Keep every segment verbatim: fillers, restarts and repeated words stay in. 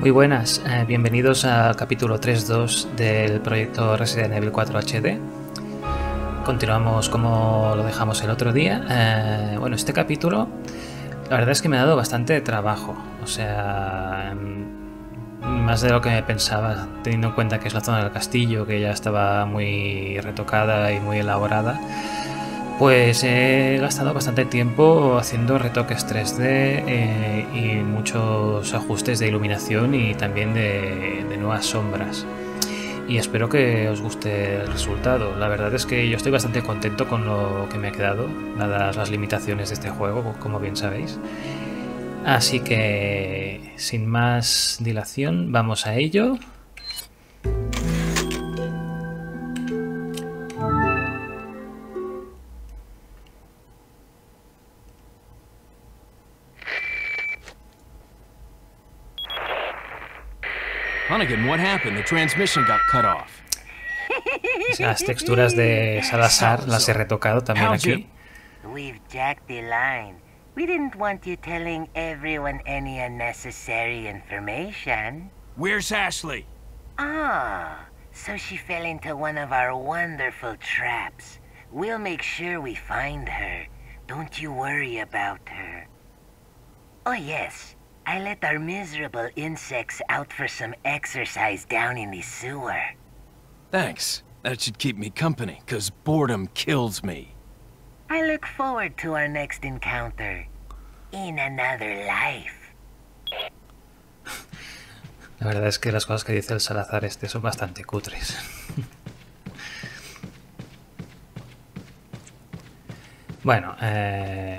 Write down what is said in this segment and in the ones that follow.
Muy buenas, eh, bienvenidos al capítulo tres punto dos del proyecto Resident Evil cuatro H D. Continuamos como lo dejamos el otro día. Eh, bueno, este capítulo la verdad es que me ha dado bastante trabajo, o sea, más de lo que pensaba, teniendo en cuenta que es la zona del castillo, que ya estaba muy retocada y muy elaborada. Pues he gastado bastante tiempo haciendo retoques tres D eh, y muchos ajustes de iluminación y también de, de nuevas sombras. Y espero que os guste el resultado. La verdad es que yo estoy bastante contento con lo que me ha quedado, dadas las limitaciones de este juego, como bien sabéis. Así que, sin más dilación, vamos a ello. Hunnigan, what happened? The transmission got cut off. Las texturas de Salazar las he retocado también aquí. We've jacked the line. We didn't want you telling everyone any unnecessary information. Where's Ashley? Ah, so she fell into one of our wonderful traps. We'll make sure we find her. Don't you worry about her. Oh yes, I let our miserable insects out for some exercise down in the sewer. Thanks. That should keep me company, 'cause boredom kills me. I look forward to our next encounter. In another life. La verdad es que las cosas que dice el Salazar este son bastante cutres. Bueno, eh...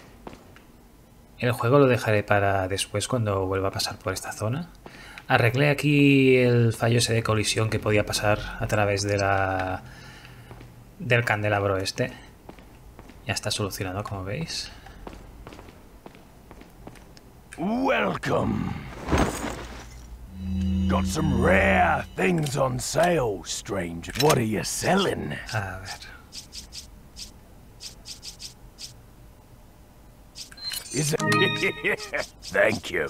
el juego lo dejaré para después cuando vuelva a pasar por esta zona. Arreglé aquí el fallo ese de colisión que podía pasar a través de la del candelabro este. Ya está solucionado, como veis. Welcome. Got some rare things on sale, stranger. What are you selling? A ver. Is it? Thank you.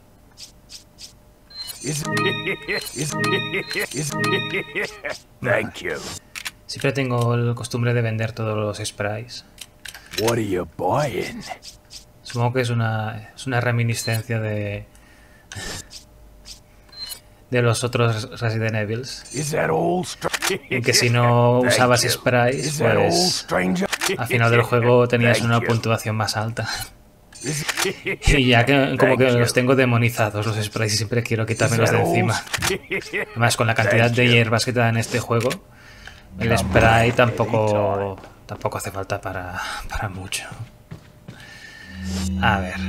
Is is is Thank you. Siempre tengo la costumbre de vender todos los sprays. What are you buying? Supongo que es una es una reminiscencia de de los otros Resident Evils. Is that all, en que si no usabas sprays, pues al final del juego tenías una puntuación más alta. Y ya que como que los tengo demonizados los sprays y siempre quiero quitármelos de encima. Además, con la cantidad de hierbas que te dan en este juego, el spray tampoco tampoco hace falta para, para mucho. A ver.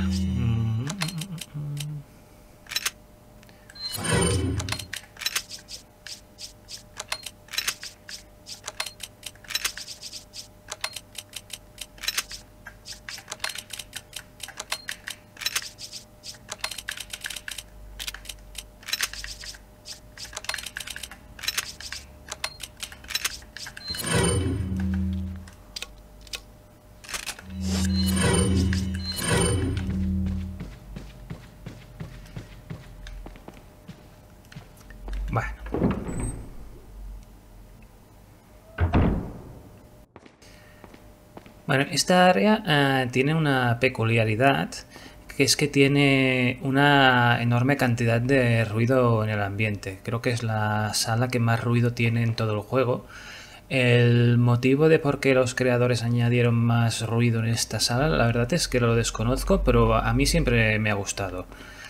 Bueno, esta área eh, tiene una peculiaridad, que es que tiene una enorme cantidad de ruido en el ambiente. Creo que es la sala que más ruido tiene en todo el juego. El motivo de por qué los creadores añadieron más ruido en esta sala, la verdad es que lo desconozco, pero a mí siempre me ha gustado.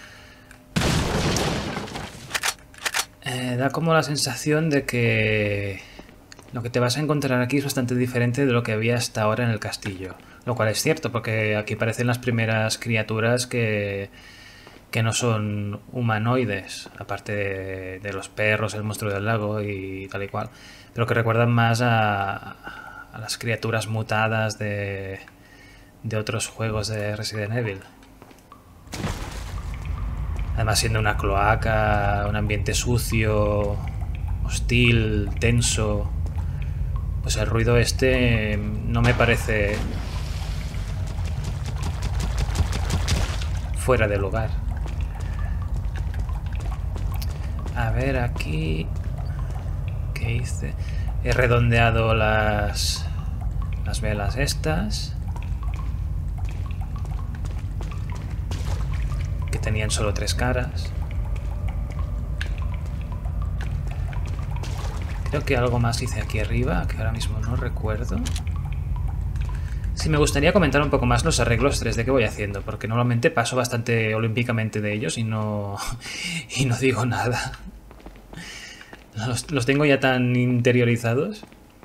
Eh, da como la sensación de que lo que te vas a encontrar aquí es bastante diferente de lo que había hasta ahora en el castillo. Lo cual es cierto, porque aquí aparecen las primeras criaturas que, que no son humanoides, aparte de, de los perros, el monstruo del lago y tal y cual, pero que recuerdan más a, a las criaturas mutadas de, de otros juegos de Resident Evil. Además, siendo una cloaca, un ambiente sucio, hostil, tenso, pues el ruido este no me parece fuera de lugar. A ver, aquí... ¿Qué hice? He redondeado las... las velas estas. Que tenían solo tres caras. Creo que algo más hice aquí arriba, que ahora mismo no recuerdo. Sí, me gustaría comentar un poco más los arreglos tres D que voy haciendo, porque normalmente paso bastante olímpicamente de ellos y no, y no digo nada. Los, los tengo ya tan interiorizados.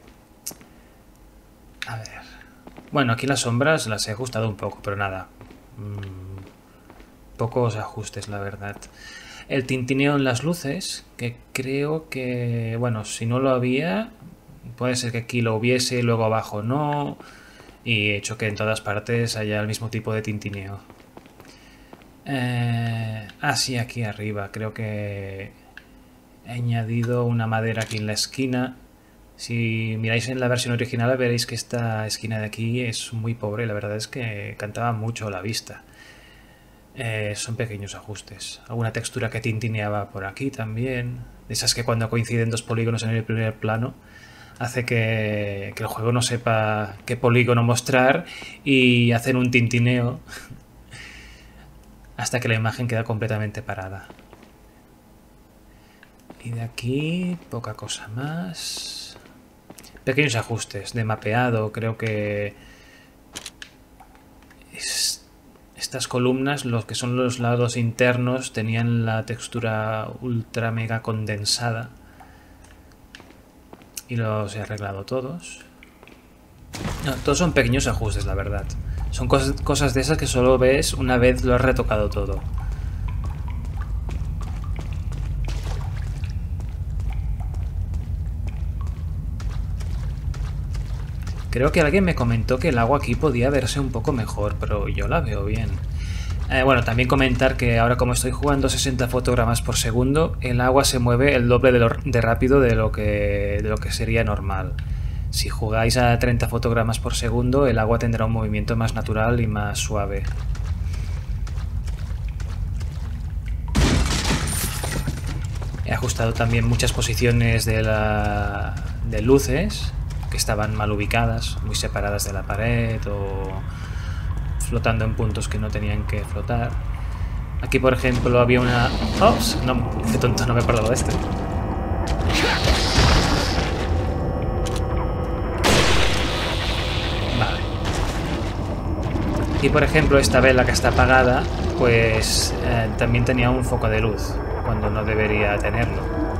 A ver. Bueno, aquí las sombras las he ajustado un poco, pero nada. Mm, pocos ajustes, la verdad. El tintineo en las luces, que creo que... Bueno, si no lo había, puede ser que aquí lo hubiese y luego abajo no. Y he hecho que en todas partes haya el mismo tipo de tintineo. Eh, ah, sí, aquí arriba. Creo que he añadido una madera aquí en la esquina. Si miráis en la versión original veréis que esta esquina de aquí es muy pobre. La verdad es que cantaba mucho la vista. Eh, son pequeños ajustes. Alguna textura que tintineaba por aquí también. De esas que cuando coinciden dos polígonos en el primer plano hace que, que el juego no sepa qué polígono mostrar y hacen un tintineo hasta que la imagen queda completamente parada. Y de aquí poca cosa más. Pequeños ajustes de mapeado. Creo que es... Estas columnas, los que son los lados internos, tenían la textura ultra mega condensada. Y los he arreglado todos. No, todos son pequeños ajustes, la verdad. Son cosas, cosas de esas que solo ves una vez lo has retocado todo. Creo que alguien me comentó que el agua aquí podía verse un poco mejor, pero yo la veo bien. Eh, bueno, también comentar que ahora como estoy jugando sesenta fotogramas por segundo, el agua se mueve el doble de, lo, de rápido de lo, que, de lo que sería normal. Si jugáis a treinta fotogramas por segundo, el agua tendrá un movimiento más natural y más suave. He ajustado también muchas posiciones de, la, de luces que estaban mal ubicadas, muy separadas de la pared o flotando en puntos que no tenían que flotar. Aquí, por ejemplo, había una... ¡Ops! No, qué tonto, no me he acordado de este. Vale. Aquí, por ejemplo, esta vela que está apagada, pues eh, también tenía un foco de luz, cuando no debería tenerlo.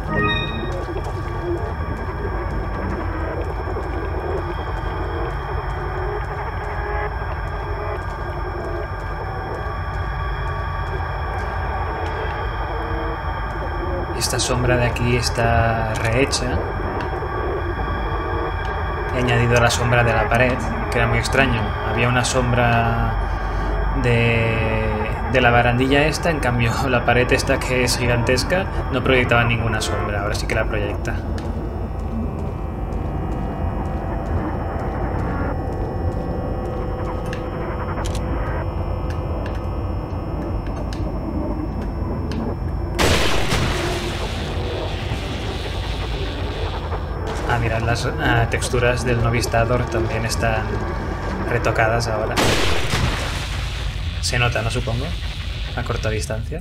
Esta sombra de aquí está rehecha. He añadido la sombra de la pared, que era muy extraño. Había una sombra de, de la barandilla esta, en cambio la pared esta, que es gigantesca, no proyectaba ninguna sombra. Ahora sí que la proyecta. Ah, mirad, las uh, texturas del Novistador también están retocadas ahora. Se nota, ¿no? Supongo, a corta distancia.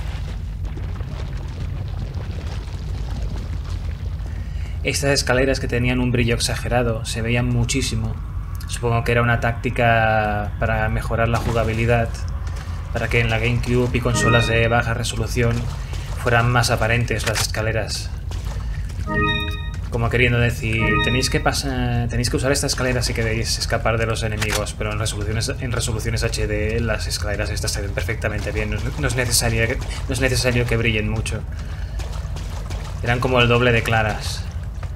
Estas escaleras que tenían un brillo exagerado, se veían muchísimo. Supongo que era una táctica para mejorar la jugabilidad, para que en la GameCube y consolas de baja resolución fueran más aparentes las escaleras. Como queriendo decir, tenéis que pasar, tenéis que usar esta escalera si queréis escapar de los enemigos, pero en resoluciones, en resoluciones H D las escaleras estas se ven perfectamente bien, no es, no es necesario, no es necesario que brillen mucho. Eran como el doble de claras.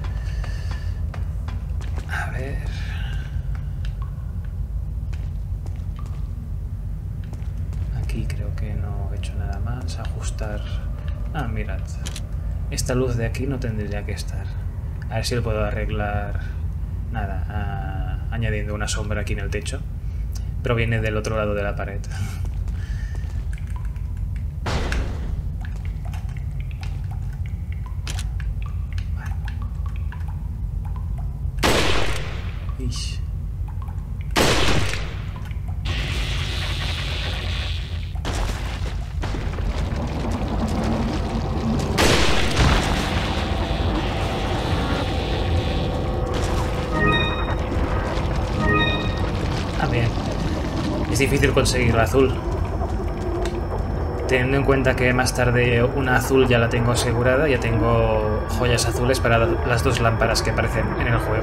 A ver... Aquí creo que no he hecho nada más. Ajustar... Ah, mirad. Esta luz de aquí no tendría que estar. A ver si lo puedo arreglar. Nada, a... añadiendo una sombra aquí en el techo. Proviene del otro lado de la pared. Ish. Ah, bien. Es difícil conseguir la azul. Teniendo en cuenta que más tarde una azul ya la tengo asegurada, ya tengo joyas azules para las dos lámparas que aparecen en el juego.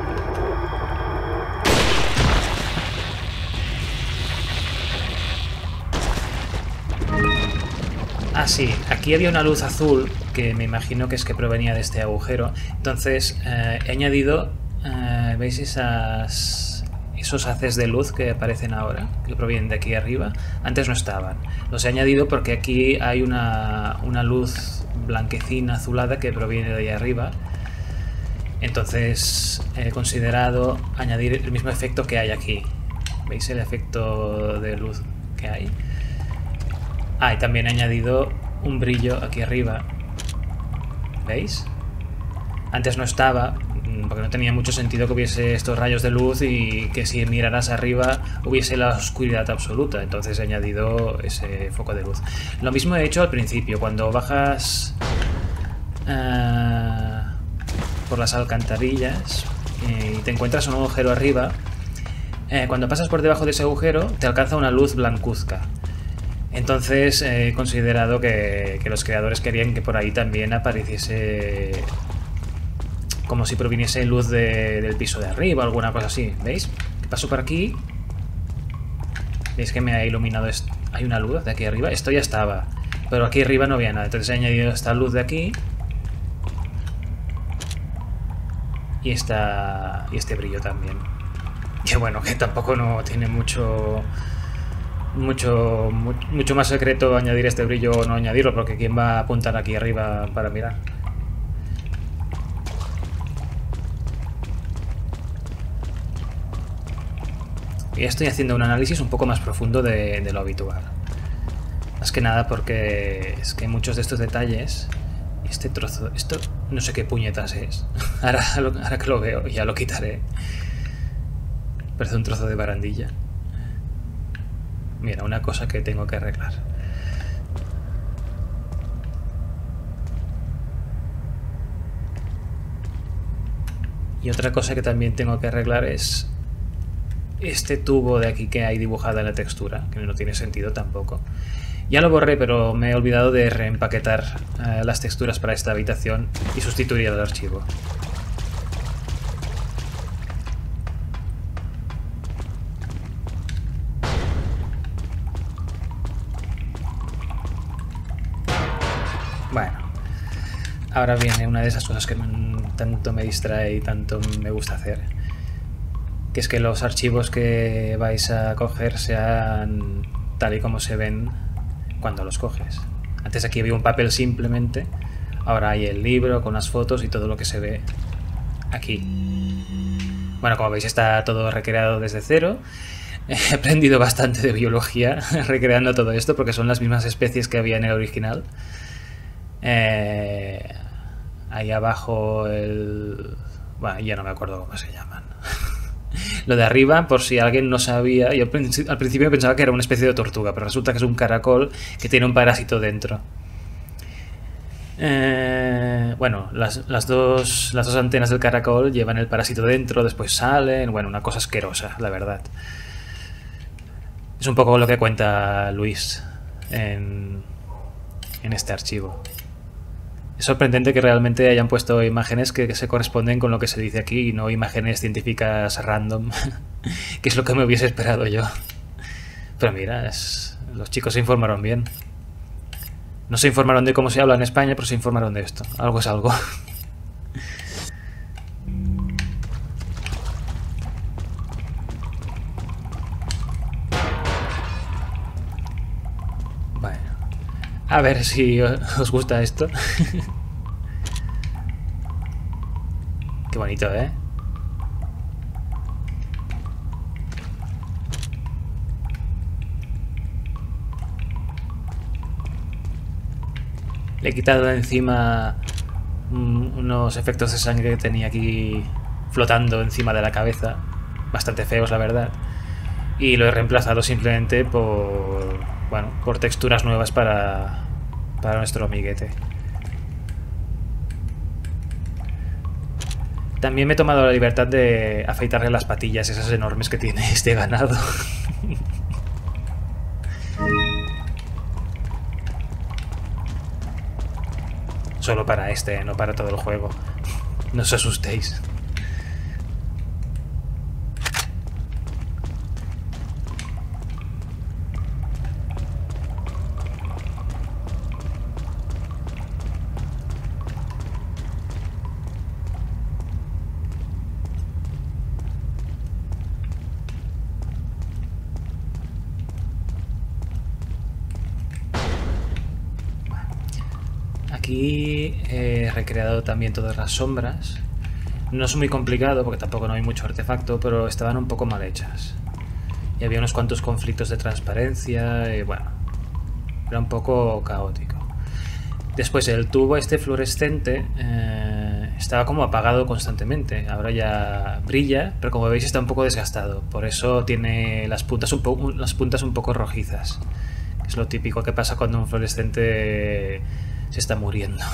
Ah, sí, aquí había una luz azul que me imagino que es que provenía de este agujero. Entonces eh, he añadido, eh, ¿veis esas... esos haces de luz que aparecen ahora, que provienen de aquí arriba? Antes no estaban. Los he añadido porque aquí hay una, una luz blanquecina, azulada, que proviene de ahí arriba. Entonces he considerado añadir el mismo efecto que hay aquí. ¿Veis el efecto de luz que hay? Ah, y también he añadido un brillo aquí arriba. ¿Veis? Antes no estaba, porque no tenía mucho sentido que hubiese estos rayos de luz y que si miraras arriba hubiese la oscuridad absoluta. Entonces he añadido ese foco de luz. Lo mismo he hecho al principio, cuando bajas uh, por las alcantarillas y te encuentras un agujero arriba. Eh, cuando pasas por debajo de ese agujero te alcanza una luz blancuzca. Entonces he considerado que, que los creadores querían que por ahí también apareciese como si proviniese luz de, del piso de arriba o alguna cosa así. ¿Veis? Paso por aquí. ¿Veis que me ha iluminado? Hay una luz de aquí arriba. Esto ya estaba, pero aquí arriba no había nada. Entonces he añadido esta luz de aquí y, esta, y este brillo también. Que bueno, que tampoco no tiene mucho... Mucho, mucho más secreto añadir este brillo o no añadirlo, porque ¿quién va a apuntar aquí arriba para mirar? Y estoy haciendo un análisis un poco más profundo de, de lo habitual. Más que nada porque es que muchos de estos detalles... Este trozo... Esto no sé qué puñetas es. Ahora, ahora que lo veo ya lo quitaré. Parece un trozo de barandilla. Mira, una cosa que tengo que arreglar. Y otra cosa que también tengo que arreglar es este tubo de aquí que hay dibujada en la textura, que no tiene sentido tampoco. Ya lo borré, pero me he olvidado de reempaquetar uh, las texturas para esta habitación y sustituir el archivo. Bueno, ahora viene una de esas cosas que tanto me distrae y tanto me gusta hacer, que es que los archivos que vais a coger sean tal y como se ven cuando los coges. Antes aquí había un papel simplemente, ahora hay el libro con las fotos y todo lo que se ve aquí. Bueno, como veis está todo recreado desde cero. He aprendido bastante de biología recreando todo esto porque son las mismas especies que había en el original. Eh, ahí abajo el... Bueno, ya no me acuerdo cómo se llaman. Lo de arriba, por si alguien no sabía, yo al principio pensaba que era una especie de tortuga, pero resulta que es un caracol que tiene un parásito dentro. Eh, bueno, las, las, dos, las dos antenas del caracol llevan el parásito dentro, después salen... Bueno, una cosa asquerosa, la verdad. Es un poco lo que cuenta Luis en, en este archivo. Es sorprendente que realmente hayan puesto imágenes que, que se corresponden con lo que se dice aquí y no imágenes científicas random, que es lo que me hubiese esperado yo. Pero mira, es, los chicos se informaron bien. No se informaron de cómo se habla en España, pero se informaron de esto. Algo es algo. A ver si os gusta esto. Qué bonito, ¿eh? Le he quitado de encima unos efectos de sangre que tenía aquí flotando encima de la cabeza, bastante feos la verdad, y lo he reemplazado simplemente por, bueno, por texturas nuevas para, para nuestro amiguete. También me he tomado la libertad de afeitarle las patillas esas enormes que tiene este ganado. Solo para este, no para todo el juego. No os asustéis. Aquí he recreado también todas las sombras. No es muy complicado porque tampoco no hay mucho artefacto, pero estaban un poco mal hechas. Y había unos cuantos conflictos de transparencia y bueno, era un poco caótico. Después el tubo este fluorescente eh, estaba como apagado constantemente. Ahora ya brilla, pero como veis está un poco desgastado. Por eso tiene las puntas un, po las puntas un poco rojizas. Es lo típico que pasa cuando un fluorescente se está muriendo.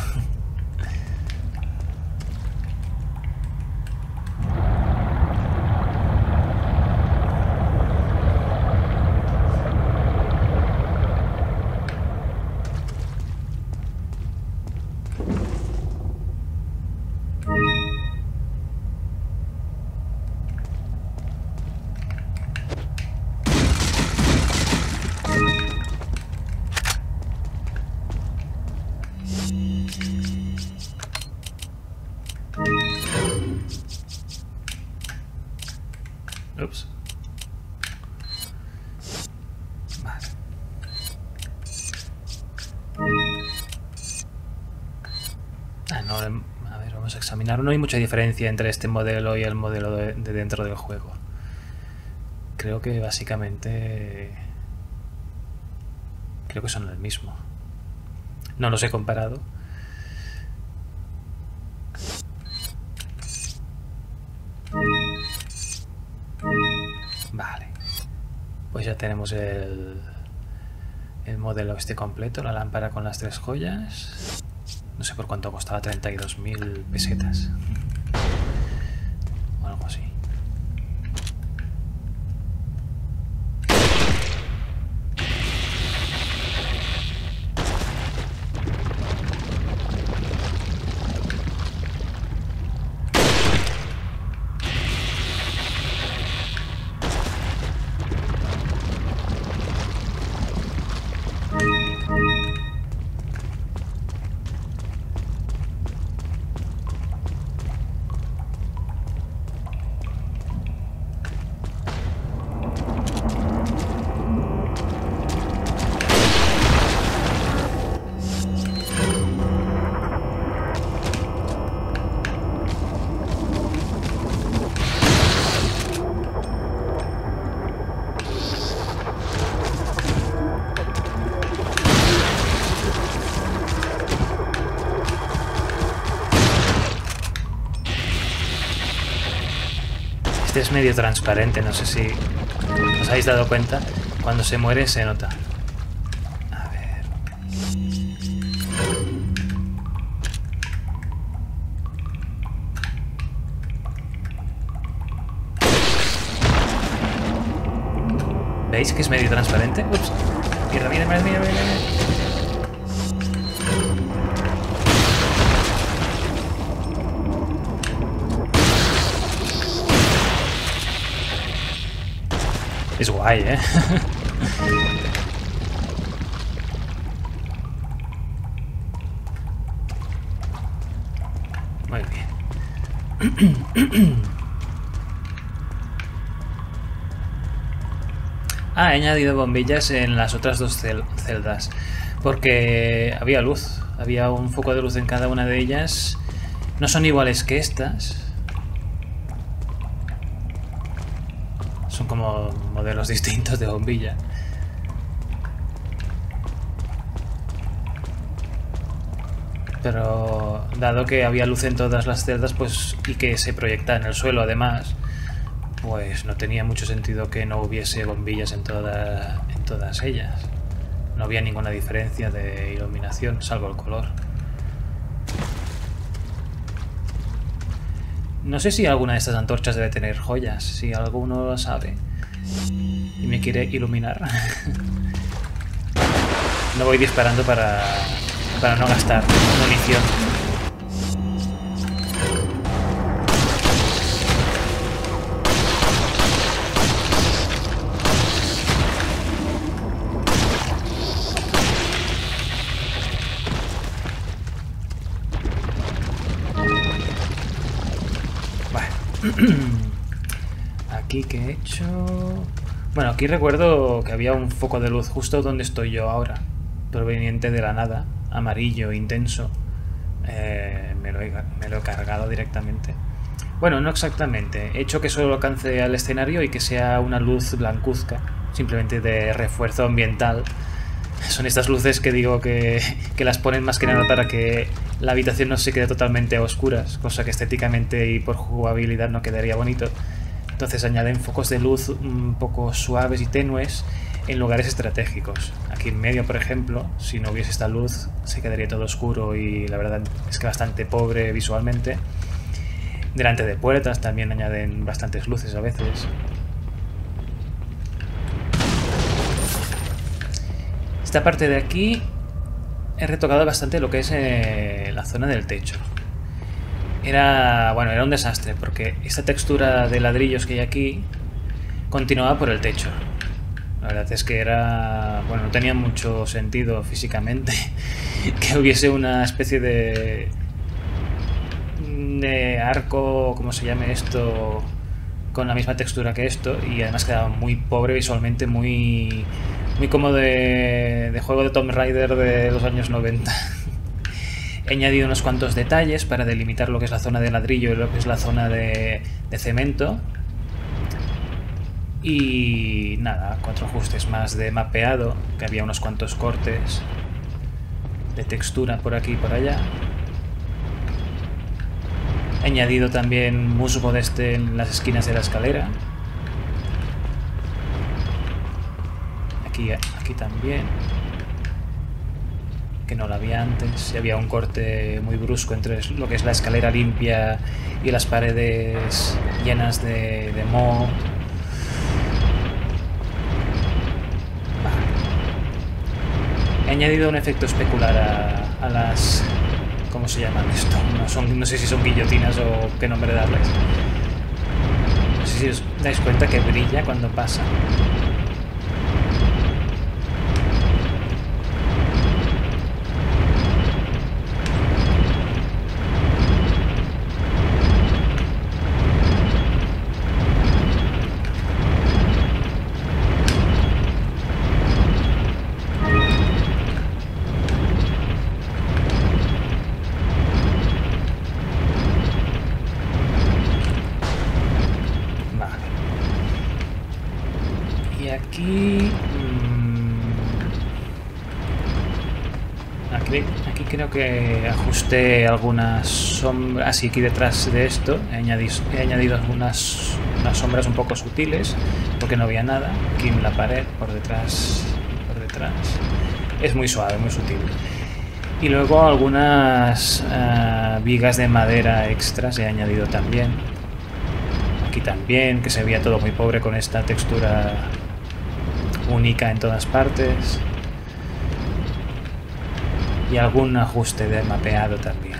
Ups. Vale. Ah, no, a ver, vamos a examinar. No hay mucha diferencia entre este modelo y el modelo de, de dentro del juego. Creo que básicamente... Creo que son el mismo. No los he comparado. Vale, pues ya tenemos el, el modelo este completo, la lámpara con las tres joyas. No sé por cuánto costaba, treinta y dos mil pesetas o algo así. Este es medio transparente, no sé si os habéis dado cuenta. Cuando se muere se nota. A ver. ¿Veis que es medio transparente? Ups. Mira, mira, mira, mira, mira. Es guay, ¿eh? Muy bien. Ah, he añadido bombillas en las otras dos cel celdas porque había luz. Había un foco de luz en cada una de ellas. No son iguales que estas. Son como modelos distintos de bombilla. pero dado que había luz en todas las celdas, pues, y que se proyecta en el suelo además, pues no tenía mucho sentido que no hubiese bombillas en, toda, en todas ellas. No había ninguna diferencia de iluminación, salvo el color. No sé si alguna de estas antorchas debe tener joyas, si alguno lo sabe y me quiere iluminar. No voy disparando para, para no gastar munición. Aquí que he hecho... Bueno, aquí recuerdo que había un foco de luz justo donde estoy yo ahora, proveniente de la nada, amarillo, intenso. Eh, me, lo he, me lo he cargado directamente. Bueno, no exactamente. He hecho que solo alcance al escenario y que sea una luz blancuzca, simplemente de refuerzo ambiental. Son estas luces que digo que, que las ponen más que nada para que la habitación no se quede totalmente a oscuras, cosa que estéticamente y por jugabilidad no quedaría bonito. Entonces añaden focos de luz un poco suaves y tenues en lugares estratégicos. Aquí en medio, por ejemplo, si no hubiese esta luz, se quedaría todo oscuro y la verdad es que bastante pobre visualmente. Delante de puertas también añaden bastantes luces a veces. Esta parte de aquí he retocado bastante lo que es eh, la zona del techo. Era, bueno, era un desastre porque esta textura de ladrillos que hay aquí continuaba por el techo. La verdad es que era, bueno, no tenía mucho sentido físicamente que hubiese una especie de de arco, como se llame esto, con la misma textura que esto, y además quedaba muy pobre visualmente, muy muy como de, de juego de Tomb Raider de los años noventa. He añadido unos cuantos detalles para delimitar lo que es la zona de ladrillo y lo que es la zona de, de cemento. Y nada, cuatro ajustes más de mapeado, que había unos cuantos cortes de textura por aquí y por allá. He añadido también musgo de este en las esquinas de la escalera. Aquí, aquí también. Que no la había antes. Había un corte muy brusco entre lo que es la escalera limpia y las paredes llenas de, de moho. He añadido un efecto especular a, a las... ¿Cómo se llaman esto? No, son, no sé si son guillotinas o qué nombre darles. No sé si os dais cuenta que brilla cuando pasa. Aquí, aquí, aquí creo que ajusté algunas sombras. Así, aquí detrás de esto he añadido, he añadido algunas unas sombras un poco sutiles porque no había nada. Aquí en la pared, por detrás, por detrás. Es muy suave, muy sutil. Y luego algunas uh, vigas de madera extras he añadido también. Aquí también, que se veía todo muy pobre con esta textura única en todas partes, y algún ajuste de mapeado también.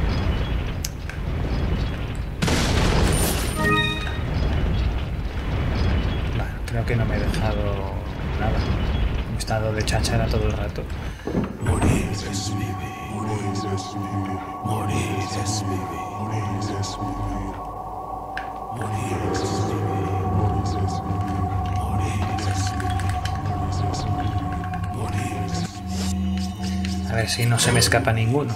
Bueno, creo que no me he dejado nada. He estado de cháchara todo el rato. Morir es vivir, morir es vivir, morir es vivir, morir es vivir, morir es vivir, morir es vivir. A ver si no se me escapa ninguno.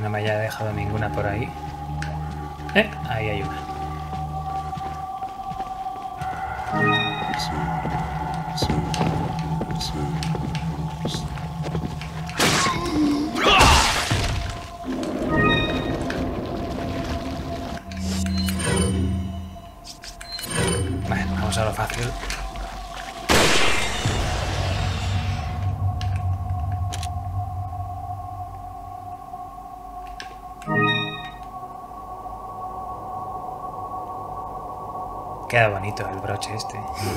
no me haya dejado ninguna por ahí. Eh, ahí hay una. Bueno, vamos a lo fácil. Queda bonito el broche este.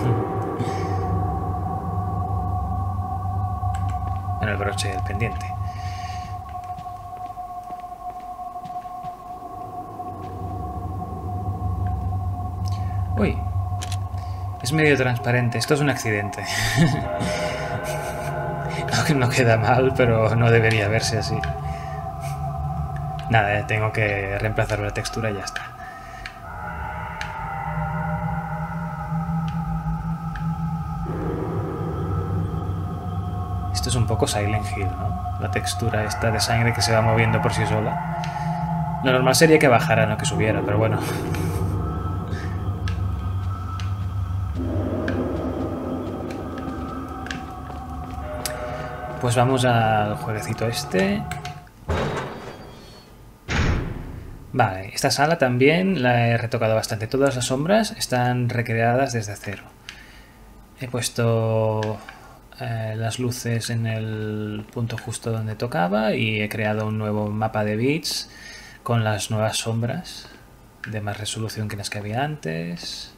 Bueno, el broche del pendiente. Uy. Es medio transparente. Esto es un accidente. No queda mal, pero no debería verse así. Nada, tengo que reemplazar la textura y ya está. Esto es un poco Silent Hill, ¿no? La textura esta de sangre que se va moviendo por sí sola. Lo normal sería que bajara, no que subiera, pero bueno. Pues vamos al jueguecito este. Vale, esta sala también la he retocado bastante. Todas las sombras están recreadas desde cero. He puesto eh, las luces en el punto justo donde tocaba y he creado un nuevo mapa de bits con las nuevas sombras de más resolución que las que había antes.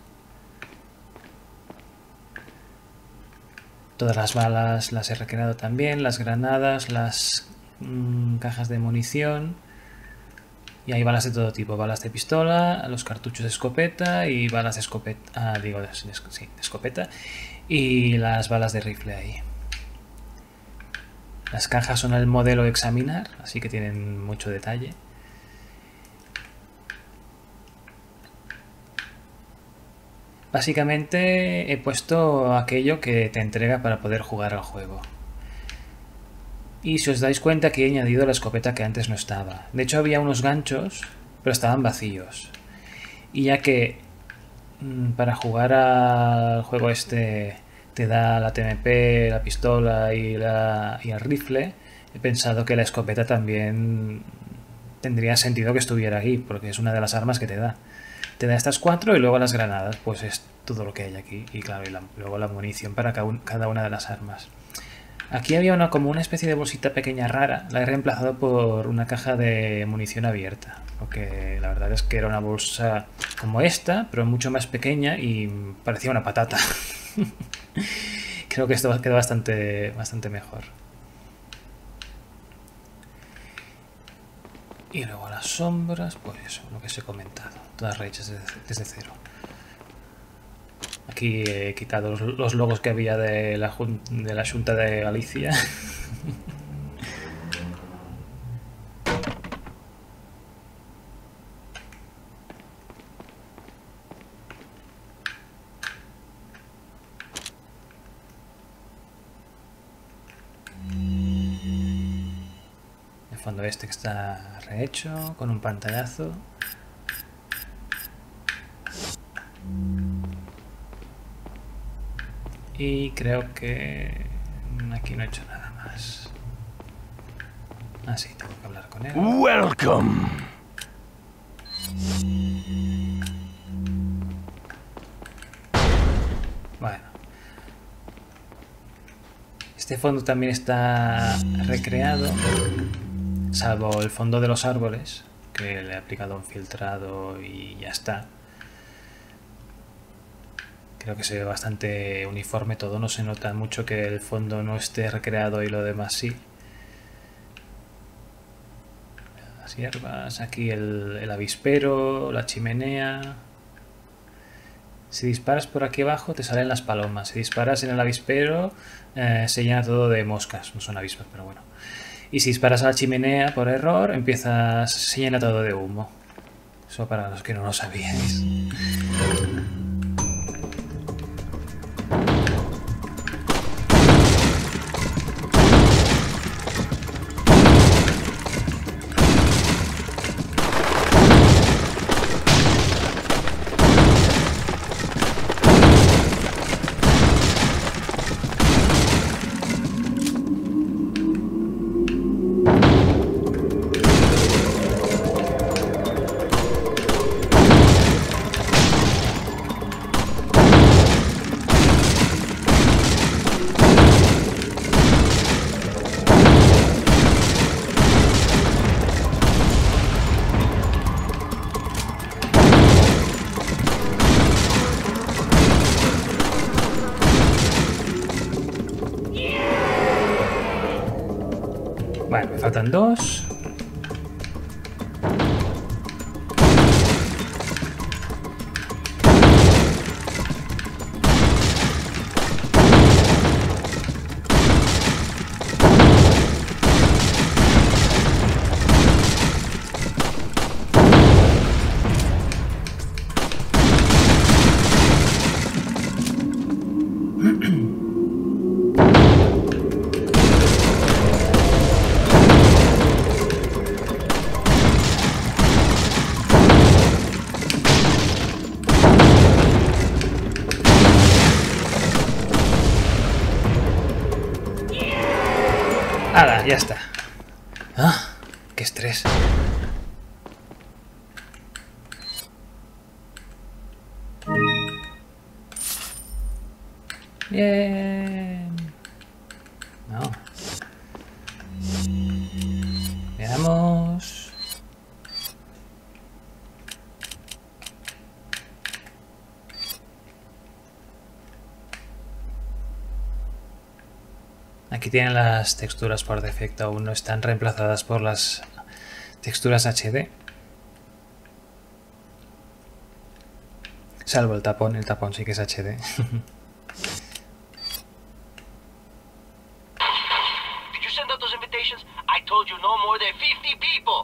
Todas las balas las he recreado también, las granadas, las mmm, cajas de munición. Y hay balas de todo tipo, balas de pistola, los cartuchos de escopeta y balas de escopeta, ah, digo, de, sí, de escopeta, y las balas de rifle ahí. Las cajas son el modelo examinar, así que tienen mucho detalle. Básicamente he puesto aquello que te entrega para poder jugar al juego. Y si os dais cuenta, aquí he añadido la escopeta que antes no estaba. De hecho había unos ganchos, pero estaban vacíos. Y ya que mmm, para jugar al juego este te da la T M P, la pistola y, la, y el rifle, he pensado que la escopeta también tendría sentido que estuviera aquí, porque es una de las armas que te da. Te da estas cuatro y luego las granadas, pues es todo lo que hay aquí. Y claro, y la, luego la munición para cada una de las armas. Aquí había una como una especie de bolsita pequeña rara, la he reemplazado por una caja de munición abierta, porque la verdad es que era una bolsa como esta, pero mucho más pequeña y parecía una patata. Creo que esto quedó bastante, bastante mejor. Y luego las sombras, pues eso, lo que os he comentado, todas rehechas desde, desde cero. Aquí he quitado los, los logos que había de la, de la Junta de Galicia. El fondo este que está rehecho, con un pantallazo. Y creo que aquí no he hecho nada más. Ah, sí, tengo que hablar con él. Welcome. Bueno. Este fondo también está recreado, salvo el fondo de los árboles, que le he aplicado un filtrado y ya está. Creo que se ve bastante uniforme todo, no se nota mucho que el fondo no esté recreado y lo demás sí. Las hierbas, aquí el, el avispero, la chimenea. Si disparas por aquí abajo te salen las palomas. Si disparas en el avispero eh, se llena todo de moscas, no son avispas, pero bueno. Y si disparas a la chimenea por error empiezas, se llena todo de humo. Eso para los que no lo sabíais. faltan dos. ¡Hala! Ya está. ¡Ah! ¡Qué estrés! Bien. No. Veamos. Aquí tienen las texturas por defecto, aún no están reemplazadas por las texturas H D. Salvo el tapón, el tapón sí que es H D. Did you send out those invitations? I told you no more than fifty people.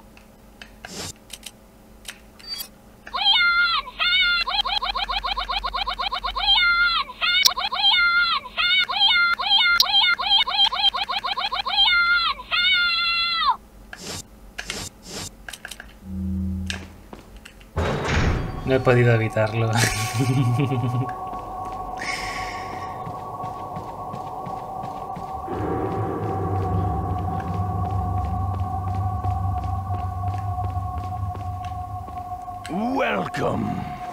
No he podido evitarlo. Welcome.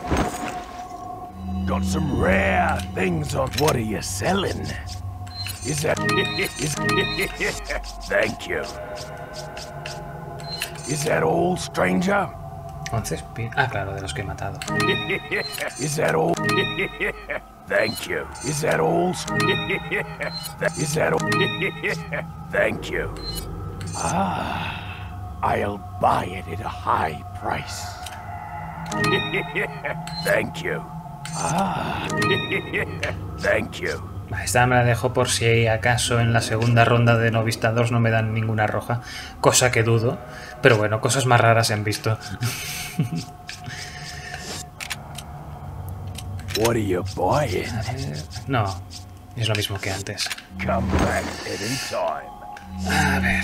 Got some rare things on. What are you selling? Is that... Is... Thank you. Is that all, stranger? once espíritus. Ah, claro, de los que he matado. Is that all? Thank you. Is that all? Is that all? Thank you. Ah, I'll buy it at a high price. Thank you. Ah, thank you. Esta me la dejo por si acaso en la segunda ronda de Novistadors no me dan ninguna roja, cosa que dudo, pero bueno, cosas más raras se han visto. What are you buying? A ver, no, es lo mismo que antes. Come back anytime. A ver.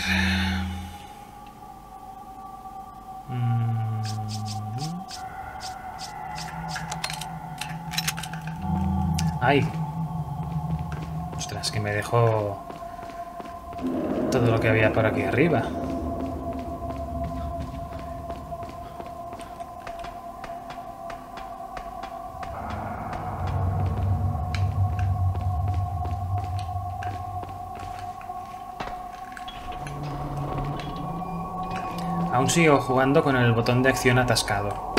Mm. Ay. Ostras, que me dejó todo lo que había por aquí arriba. Aún sigo jugando con el botón de acción atascado.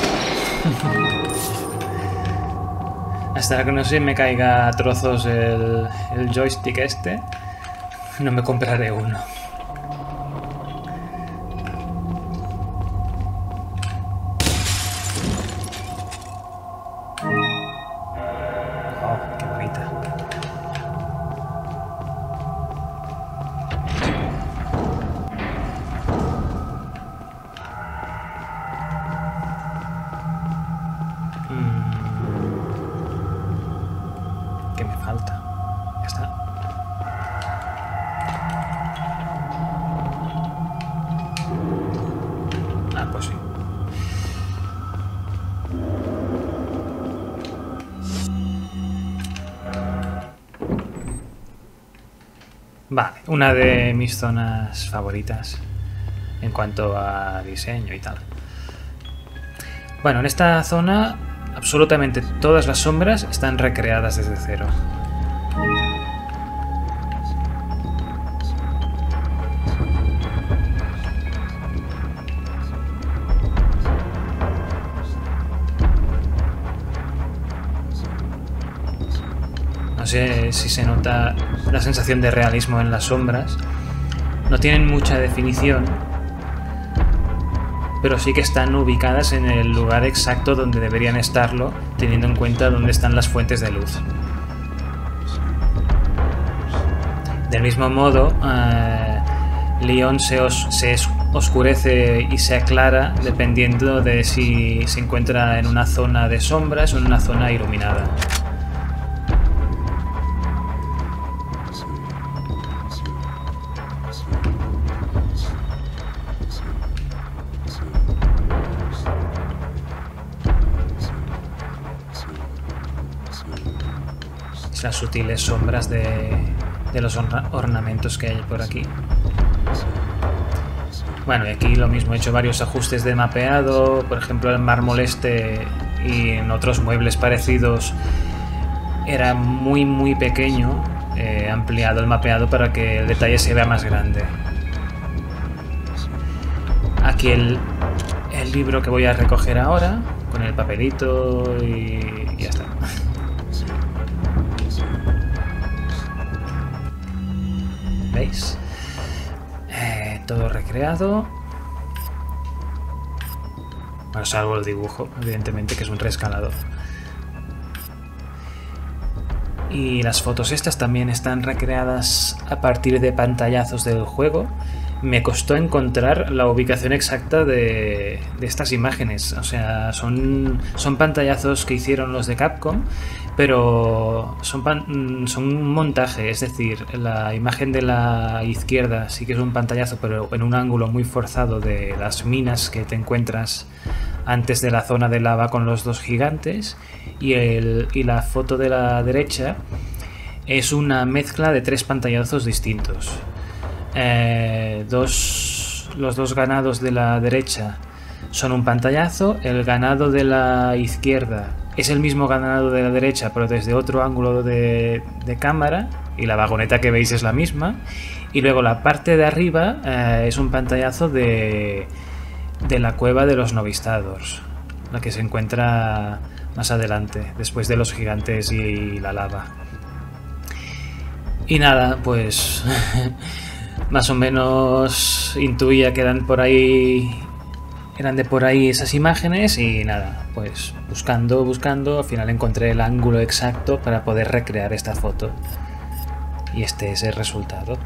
Hasta que no se me caiga a trozos el, el joystick este, no me compraré uno. Oh, qué bonita. ¿Qué me falta? Ya está. Ah, pues sí. Vale, una de mis zonas favoritas en cuanto a diseño y tal. Bueno, en esta zona absolutamente todas las sombras están recreadas desde cero. No sé si se nota la sensación de realismo en las sombras, No tienen mucha definición, pero sí que están ubicadas en el lugar exacto donde deberían estarlo, teniendo en cuenta dónde están las fuentes de luz. Del mismo modo, eh, Lyon se, os, se oscurece y se aclara dependiendo de si se encuentra en una zona de sombras o en una zona iluminada. Las sutiles sombras de, de los orna ornamentos que hay por aquí. Bueno, y aquí lo mismo, he hecho varios ajustes de mapeado, por ejemplo el mármol este y en otros muebles parecidos era muy muy pequeño, he ampliado el mapeado para que el detalle se vea más grande. Aquí el, el libro que voy a recoger ahora, con el papelito y ya está. ¿Veis? Eh, todo recreado. Bueno, salvo el dibujo, evidentemente, que es un reescalador. Y las fotos estas también están recreadas a partir de pantallazos del juego. Me costó encontrar la ubicación exacta de, de estas imágenes. O sea, son, son pantallazos que hicieron los de Capcom, pero son, pan, son un montaje. Es decir, la imagen de la izquierda sí que es un pantallazo, pero en un ángulo muy forzado de las minas que te encuentras antes de la zona de lava con los dos gigantes. Y, el, y la foto de la derecha es una mezcla de tres pantallazos distintos. Eh, dos, los dos ganados de la derecha son un pantallazo, el ganado de la izquierda es el mismo ganado de la derecha pero desde otro ángulo de, de cámara, y la vagoneta que veis es la misma, y luego la parte de arriba eh, es un pantallazo de, de la cueva de los Novistadors, la que se encuentra más adelante después de los gigantes y la lava. Y nada, pues más o menos intuía que eran por ahí, eran de por ahí esas imágenes, y nada, pues buscando, buscando, al final encontré el ángulo exacto para poder recrear esta foto. Y este es el resultado.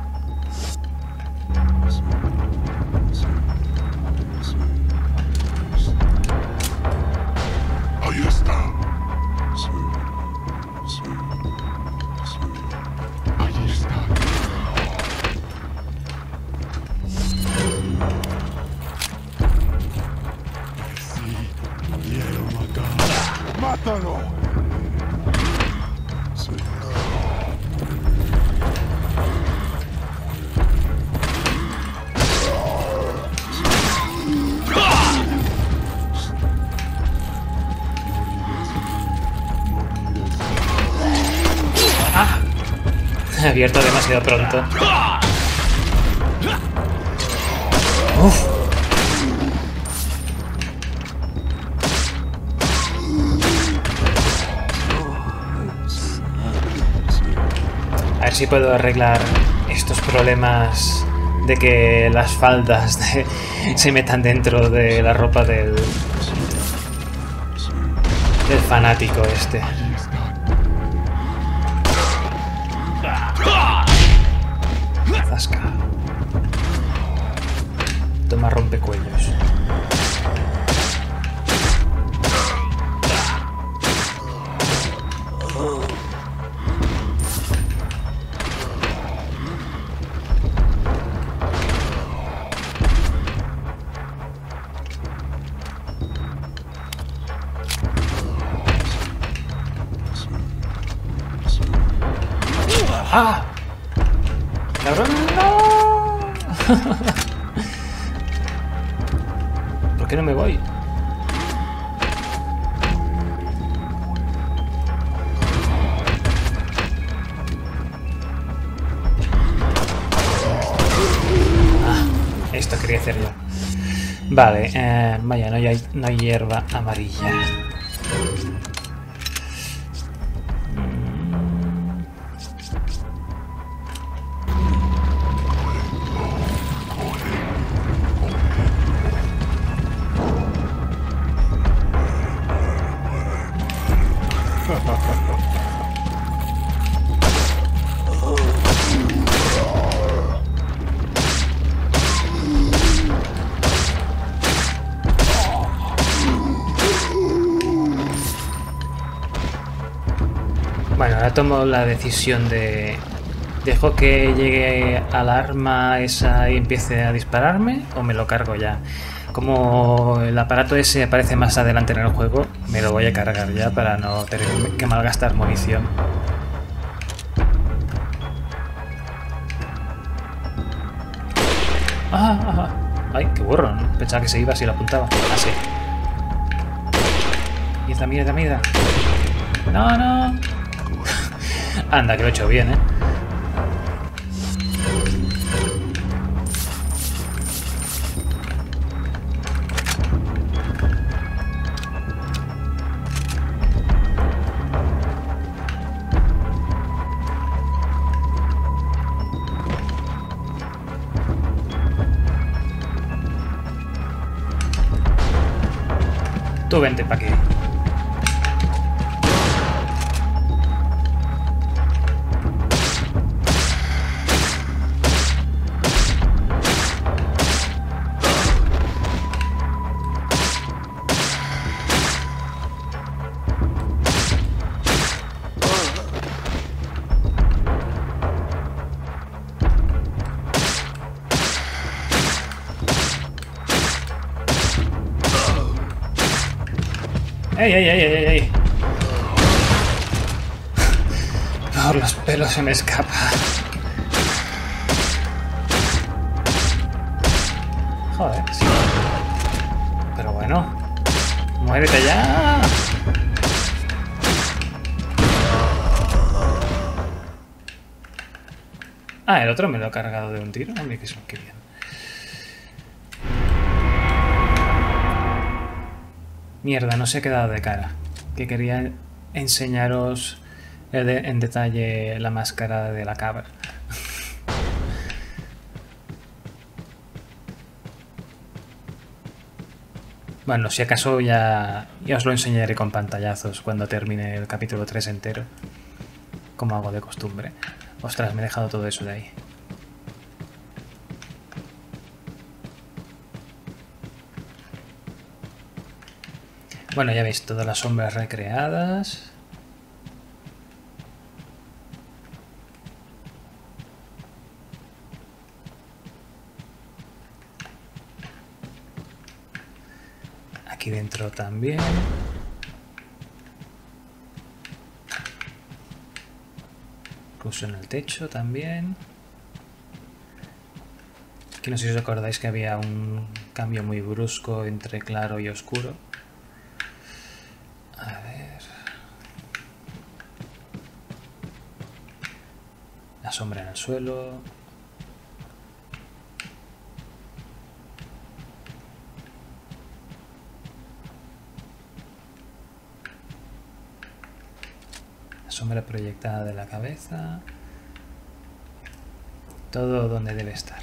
Ahí está. Ahí está. ¡Mátalo! ¡Ah! He abierto demasiado pronto. ¡Uf! A ver si puedo arreglar estos problemas de que las faldas de, se metan dentro de la ropa del, del fanático este. Zasca. Toma rompecuellos. ¡Ah! ¡Cabrón! ¡No! ¿Por qué no me voy? Ah, esto quería hacer yo. Vale, eh, vaya, no hay, no hay hierba amarilla. Bueno, ahora tomo la decisión de... ¿Dejo que llegue al arma esa y empiece a dispararme o me lo cargo ya? Como el aparato ese aparece más adelante en el juego, me lo voy a cargar ya para no tener que malgastar munición. Ah, ah, ah. Ay, qué burro, ¿no? Pensaba que se iba si lo apuntaba. Ah, sí. Mierda, mierda, mierda. No, no. Anda, que lo he hecho bien, ¿eh? Tú vente pa' aquí. ¡Ey, ey, ey, ey, ey! Por los pelos se me escapa. Joder, sí. Pero bueno. ¡Muérete ya! Ah, el otro me lo ha cargado de un tiro. Hombre, que qué bien. Mierda, no se ha quedado de cara. Que quería enseñaros en detalle la máscara de la cabra. Bueno, si acaso ya, ya os lo enseñaré con pantallazos cuando termine el capítulo tres entero. Como hago de costumbre. Ostras, me he dejado todo eso de ahí. Bueno, ya veis todas las sombras recreadas. Aquí dentro también. Incluso en el techo también. Aquí no sé si os acordáis que había un cambio muy brusco entre claro y oscuro. A ver. La sombra en el suelo. La sombra proyectada de la cabeza. Todo donde debe estar.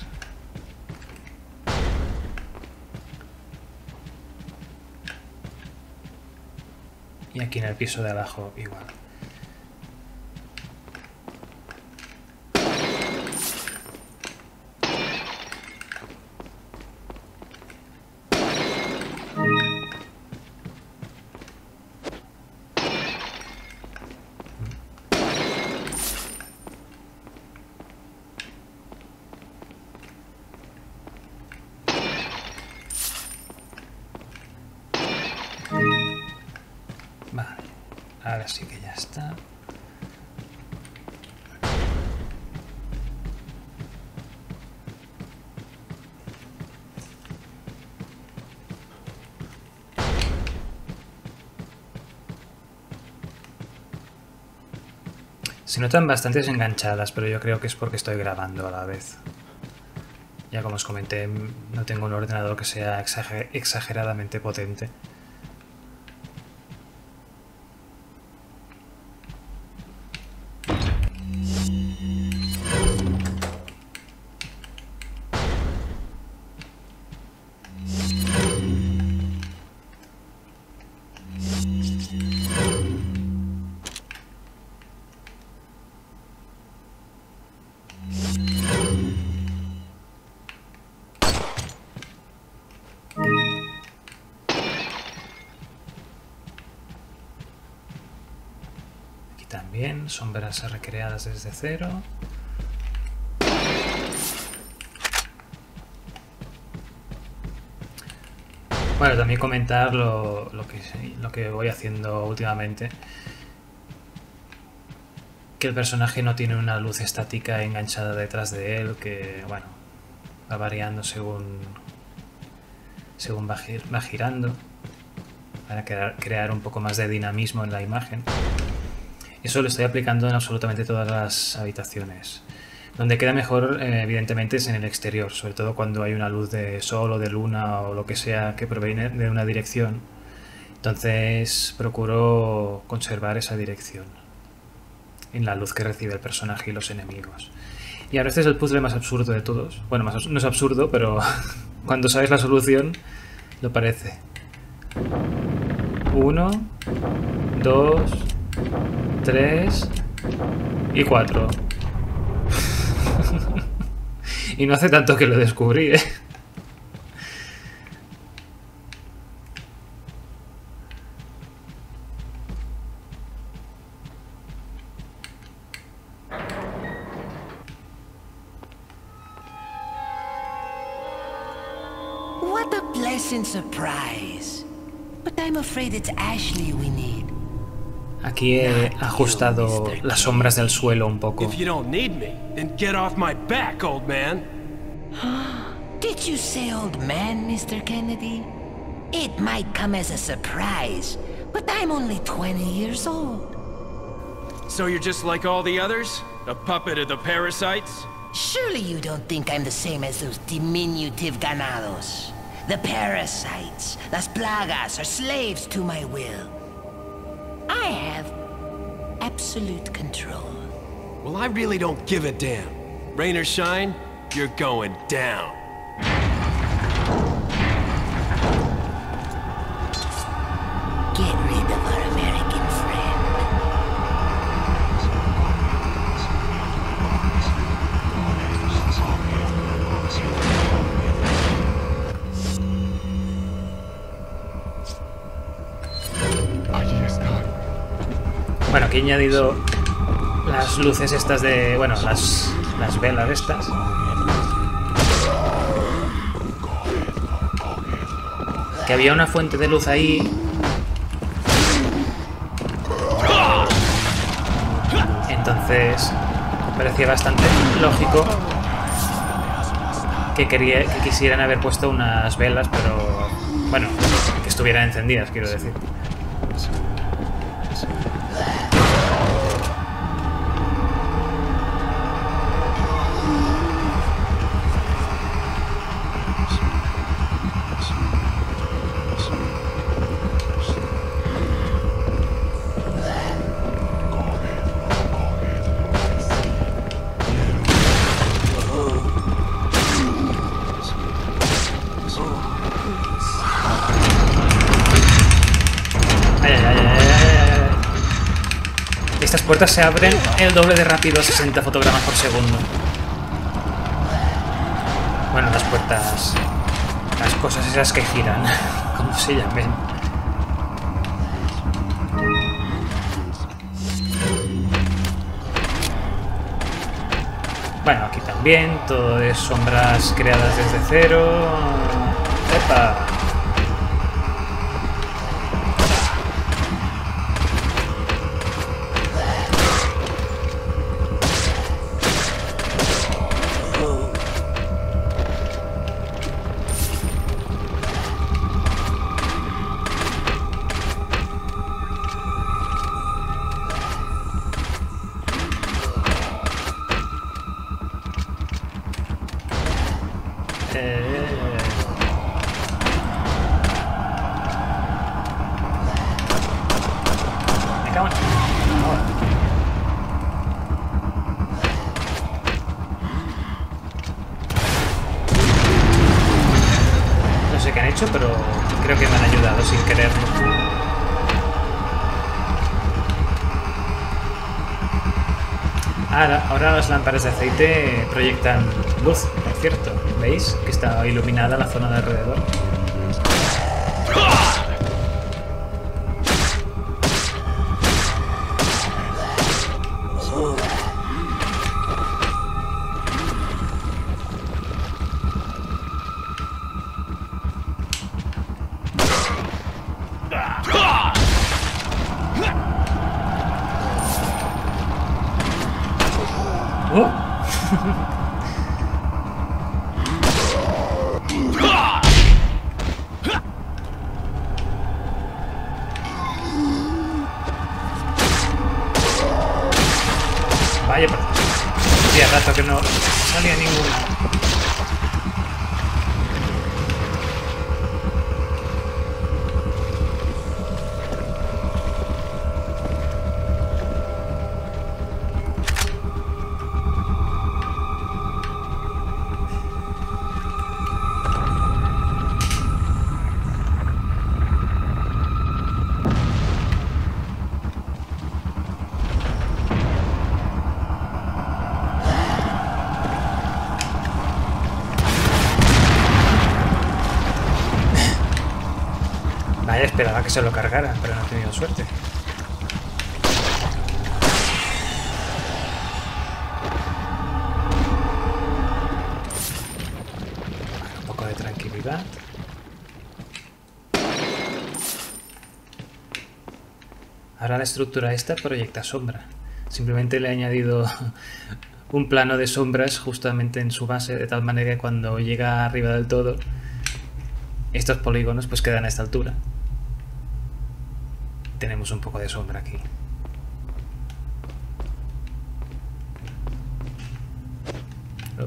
Y aquí en el piso de abajo igual. Vale, ahora sí que ya está. Se notan bastantes enganchadas, pero yo creo que es porque estoy grabando a la vez. Ya como os comenté, no tengo un ordenador que sea exager- exageradamente potente. Bien, sombras recreadas desde cero. Bueno, también comentar lo, lo, que, lo que voy haciendo últimamente. Que el personaje no tiene una luz estática enganchada detrás de él, que bueno, va variando según, según va, gir, va girando, para crear, crear un poco más de dinamismo en la imagen. Eso lo estoy aplicando en absolutamente todas las habitaciones. Donde queda mejor, eh, evidentemente, es en el exterior, sobre todo cuando hay una luz de sol o de luna o lo que sea que proviene de una dirección. Entonces procuro conservar esa dirección en la luz que recibe el personaje y los enemigos. Y ahora este es el puzzle más absurdo de todos. Bueno, más, no es absurdo, pero cuando sabes la solución, lo parece. Uno, dos, tres y cuatro. Y no hace tanto que lo descubrí, ¿eh? What a pleasant surprise. But I'm afraid it's Ashley we need. Aquí he ajustado las sombras del suelo un poco. If you don't need me, then get off my back, old man. Did you say old man, Mister Kennedy? It might come as a surprise, but I'm only twenty years old. So you're just like all the others? A puppet of the parasites? Surely you don't think I'm the same as those diminutive ganados. The parasites, las plagas, are slaves to my will. I have absolute control. Well, I really don't give a damn. Rain or shine, you're going down. Get rid of our American friend. Bueno, aquí he añadido las luces estas de... bueno, las, las velas estas. Que había una fuente de luz ahí. Entonces me parecía bastante lógico que, quería, que quisieran haber puesto unas velas, pero bueno, que estuvieran encendidas, quiero decir. Estas puertas se abren el doble de rápido a sesenta fotogramas por segundo. Bueno, las puertas... las cosas esas que giran, como se llamen. Bueno, aquí también, todo de sombras creadas desde cero. ¡Epa! No sé qué han hecho, pero creo que me han ayudado sin quererlo. Ahora, ahora las lámparas de aceite proyectan luz, por cierto. ¿Veis? Que está iluminada la zona de alrededor. Vaya, hacía rato que no salía ninguna. Vaya, esperaba que se lo cargara, pero no he tenido suerte. Un poco de tranquilidad. Ahora la estructura esta proyecta sombra. Simplemente le he añadido un plano de sombras justamente en su base, de tal manera que cuando llega arriba del todo, estos polígonos pues quedan a esta altura. Tenemos un poco de sombra aquí. Oh.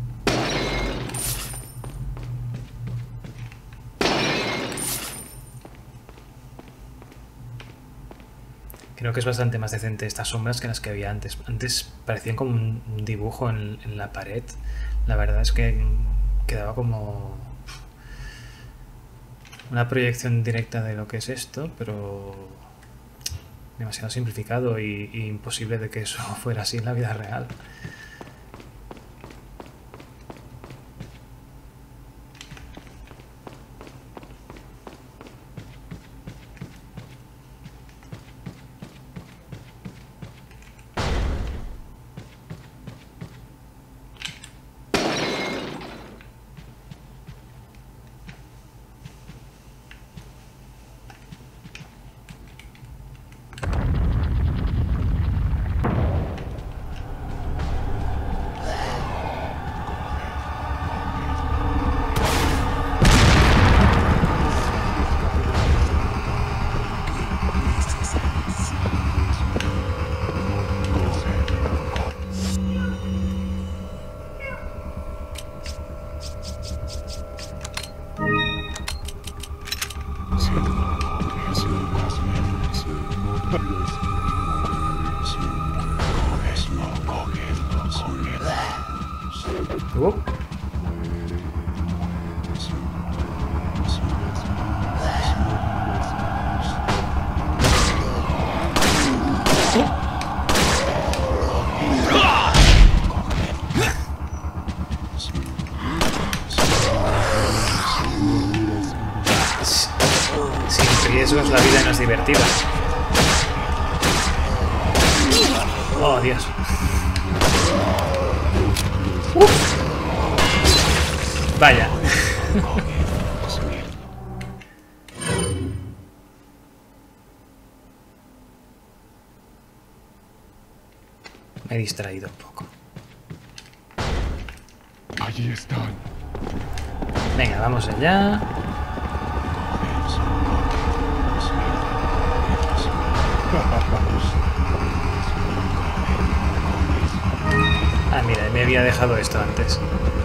Creo que es bastante más decente estas sombras que las que había antes. Antes parecían como un dibujo en, en la pared. La verdad es que quedaba como una proyección directa de lo que es esto, pero demasiado simplificado y, y imposible de que eso fuera así en la vida real. Uh. Sin riesgos la vida no es divertida. Oh, Dios. Uh. Vaya. Me he distraído un poco. Allí están. Venga, vamos allá. Ah, mira, me había dejado esto antes.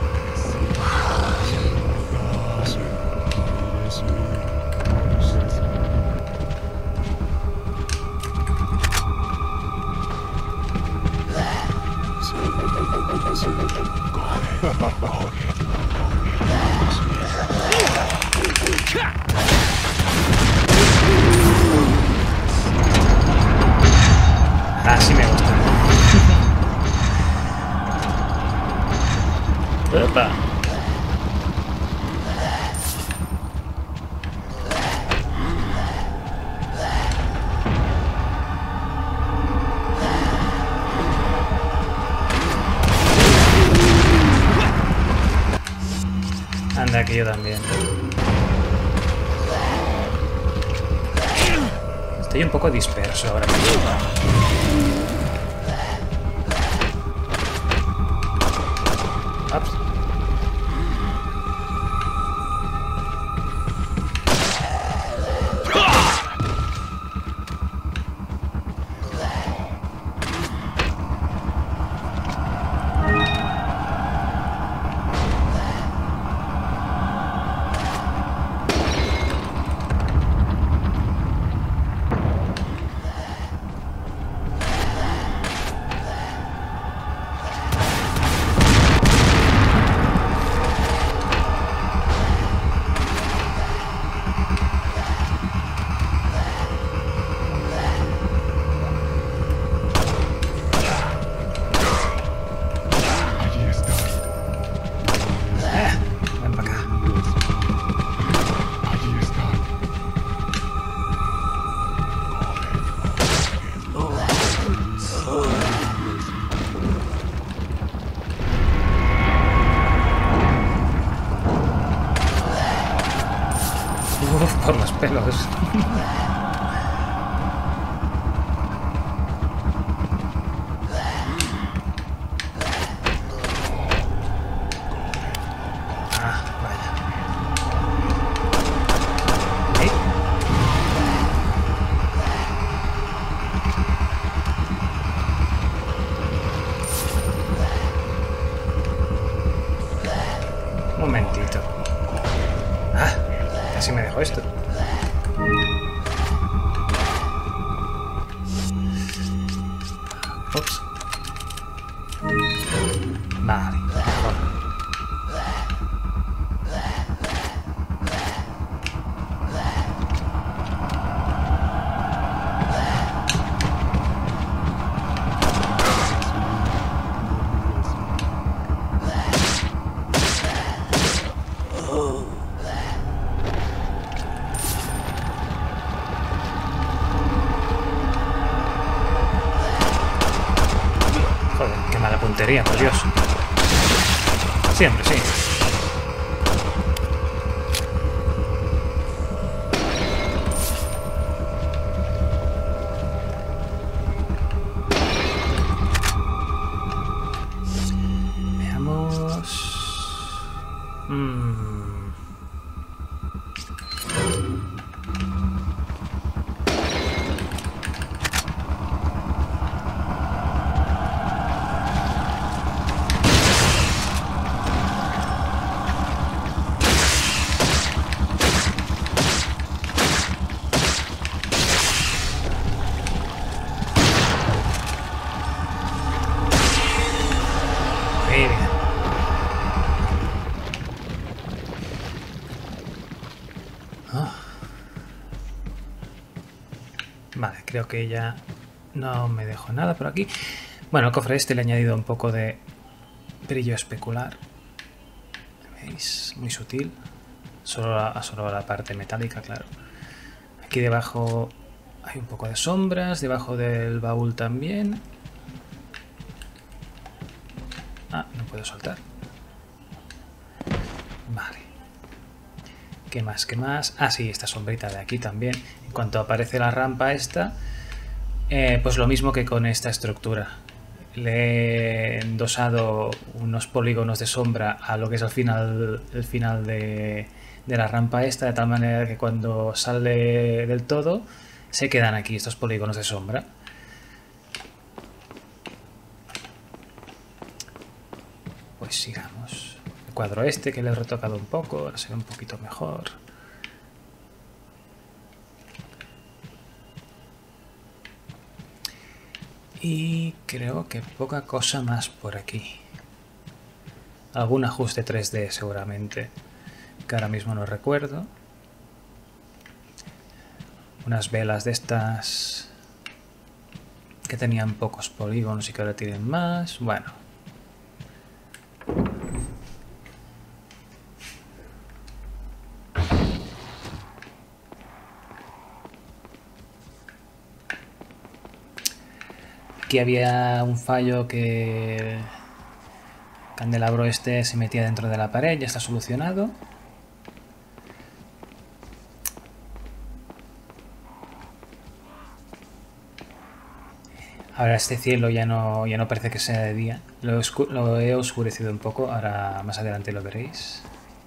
Así me gusta. Opa. Anda, que yo también. Estoy un poco disperso ahora mismo. los pelos. Ah, vaya. ¿Eh? Un momentito. Ah, casi me dejó esto. Ups. Vale, mejor. Joder, qué mala puntería, por Dios. Siempre, sí. Veamos. Mm. Muy bien. Ah. Vale, creo que ya no me dejo nada por aquí. Bueno, el cofre este le he añadido un poco de brillo especular. ¿Veis? Muy sutil. Solo la, solo la parte metálica, claro. Aquí debajo hay un poco de sombras. Debajo del baúl también. Ah, no puedo soltar. Vale. ¿Qué más? ¿Qué más? Ah, sí, esta sombrita de aquí también. En cuanto aparece la rampa esta, eh, pues lo mismo que con esta estructura. Le he endosado unos polígonos de sombra a lo que es el final, el final de, de la rampa esta, de tal manera que cuando sale del todo, se quedan aquí estos polígonos de sombra. Pues sigamos. El cuadro este que le he retocado un poco, ahora se ve un poquito mejor. Y creo que poca cosa más por aquí. Algún ajuste tres D seguramente, que ahora mismo no recuerdo. Unas velas de estas que tenían pocos polígonos y que ahora tienen más. Bueno. Aquí había un fallo que el candelabro este se metía dentro de la pared, ya está solucionado. Ahora este cielo ya no, ya no parece que sea de día. Lo, lo he oscurecido un poco, ahora más adelante lo veréis.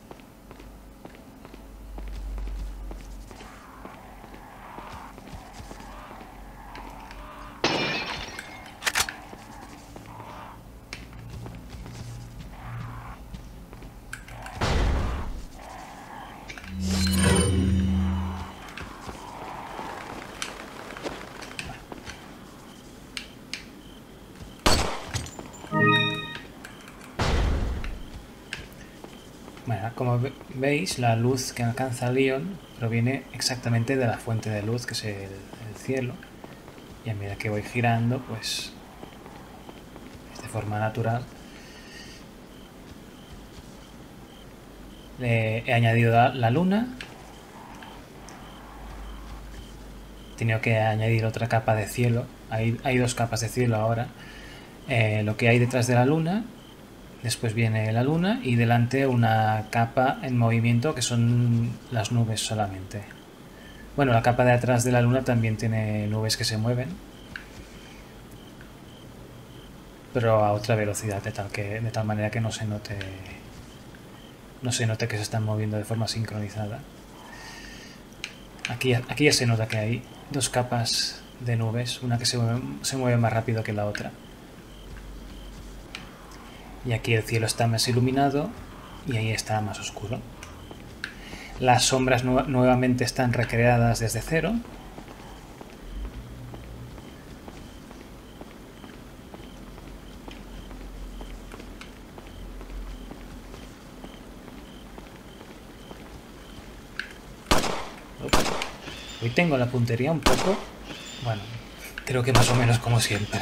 Bueno, como ve veis, la luz que alcanza Leon proviene exactamente de la fuente de luz, que es el, el cielo. Y a medida que voy girando, pues de forma natural le he añadido la, la luna. He tenido que añadir otra capa de cielo. Hay, hay dos capas de cielo ahora. Eh, lo que hay detrás de la luna. Después viene la luna y delante una capa en movimiento que son las nubes solamente. Bueno, la capa de atrás de la luna también tiene nubes que se mueven, pero a otra velocidad, de tal, que, de tal manera que no se note no se note que se están moviendo de forma sincronizada. Aquí, aquí ya se nota que hay dos capas de nubes, una que se mueve, se mueve más rápido que la otra. Y aquí el cielo está más iluminado y ahí está más oscuro. Las sombras nu nuevamente están recreadas desde cero. Hoy tengo la puntería un poco... Bueno, creo que más o menos como siempre.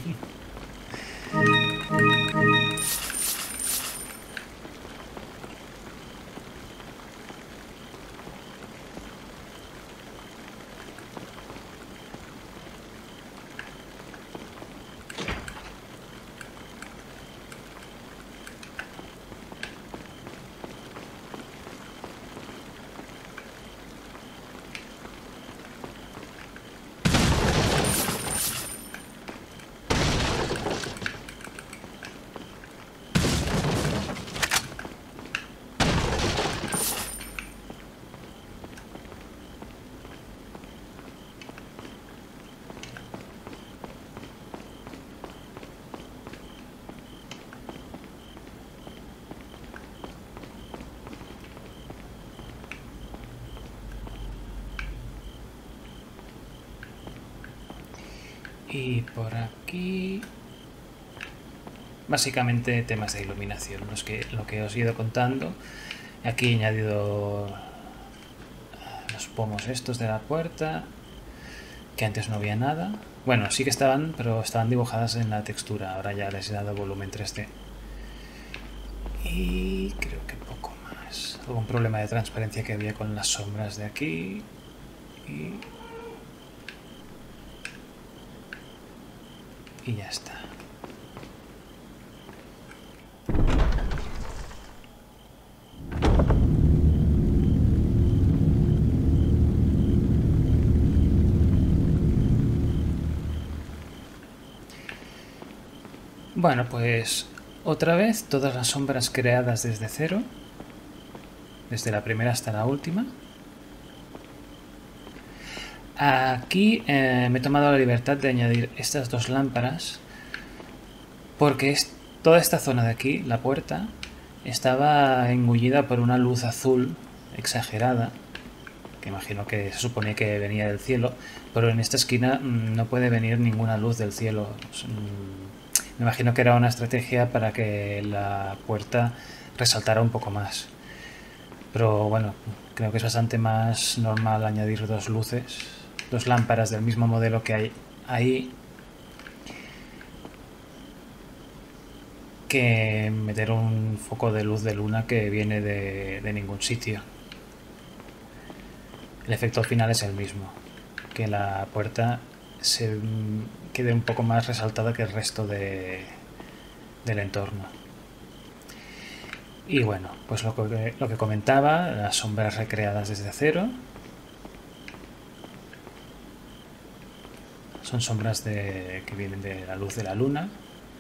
Y por aquí... Básicamente temas de iluminación, los que, lo que os he ido contando. Aquí he añadido los pomos estos de la puerta, que antes no había nada. Bueno, sí que estaban, pero estaban dibujadas en la textura. Ahora ya les he dado volumen tres D. Y creo que poco más. Hubo un problema de transparencia que había con las sombras de aquí. Y... Y ya está. Bueno, pues otra vez todas las sombras creadas desde cero, desde la primera hasta la última. Aquí eh, me he tomado la libertad de añadir estas dos lámparas porque es, toda esta zona de aquí, la puerta, estaba engullida por una luz azul exagerada, que imagino que se suponía que venía del cielo, pero en esta esquina mmm, no puede venir ninguna luz del cielo. Me imagino que era una estrategia para que la puerta resaltara un poco más. Pero bueno, creo que es bastante más normal añadir dos luces, dos lámparas del mismo modelo que hay ahí, que meter un foco de luz de luna que viene de, de ningún sitio. El efecto final es el mismo, que la puerta se quede un poco más resaltada que el resto de, del entorno. Y bueno, pues lo que, lo que comentaba, las sombras recreadas desde cero. Son sombras de, que vienen de la luz de la luna.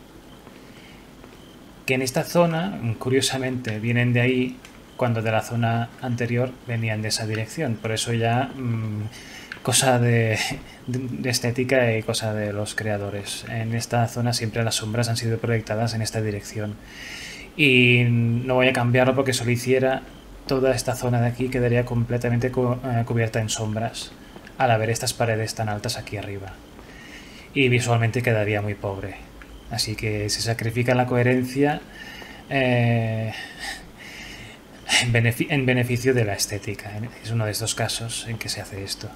Que en esta zona, curiosamente, vienen de ahí cuando de la zona anterior venían de esa dirección. Por eso ya mmm, cosa de, de estética y cosa de los creadores. En esta zona siempre las sombras han sido proyectadas en esta dirección. Y no voy a cambiarlo porque si lo hiciera, toda esta zona de aquí quedaría completamente cu eh, cubierta en sombras al haber estas paredes tan altas aquí arriba. Y visualmente quedaría muy pobre. Así que se sacrifica la coherencia eh, en, benefic en beneficio de la estética. Es uno de estos casos en que se hace esto.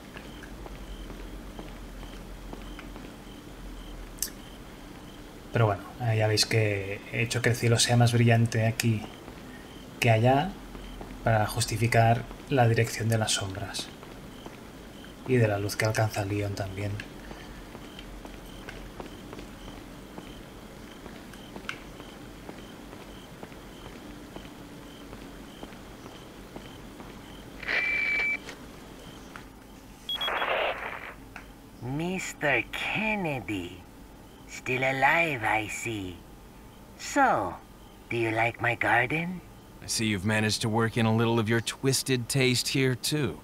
Pero bueno, ya veis que he hecho que el cielo sea más brillante aquí que allá para justificar la dirección de las sombras y de la luz que alcanza Leon también. Mister Kennedy. Still alive, I see. So, do you like my garden? I see you've managed to work in a little of your twisted taste here, too.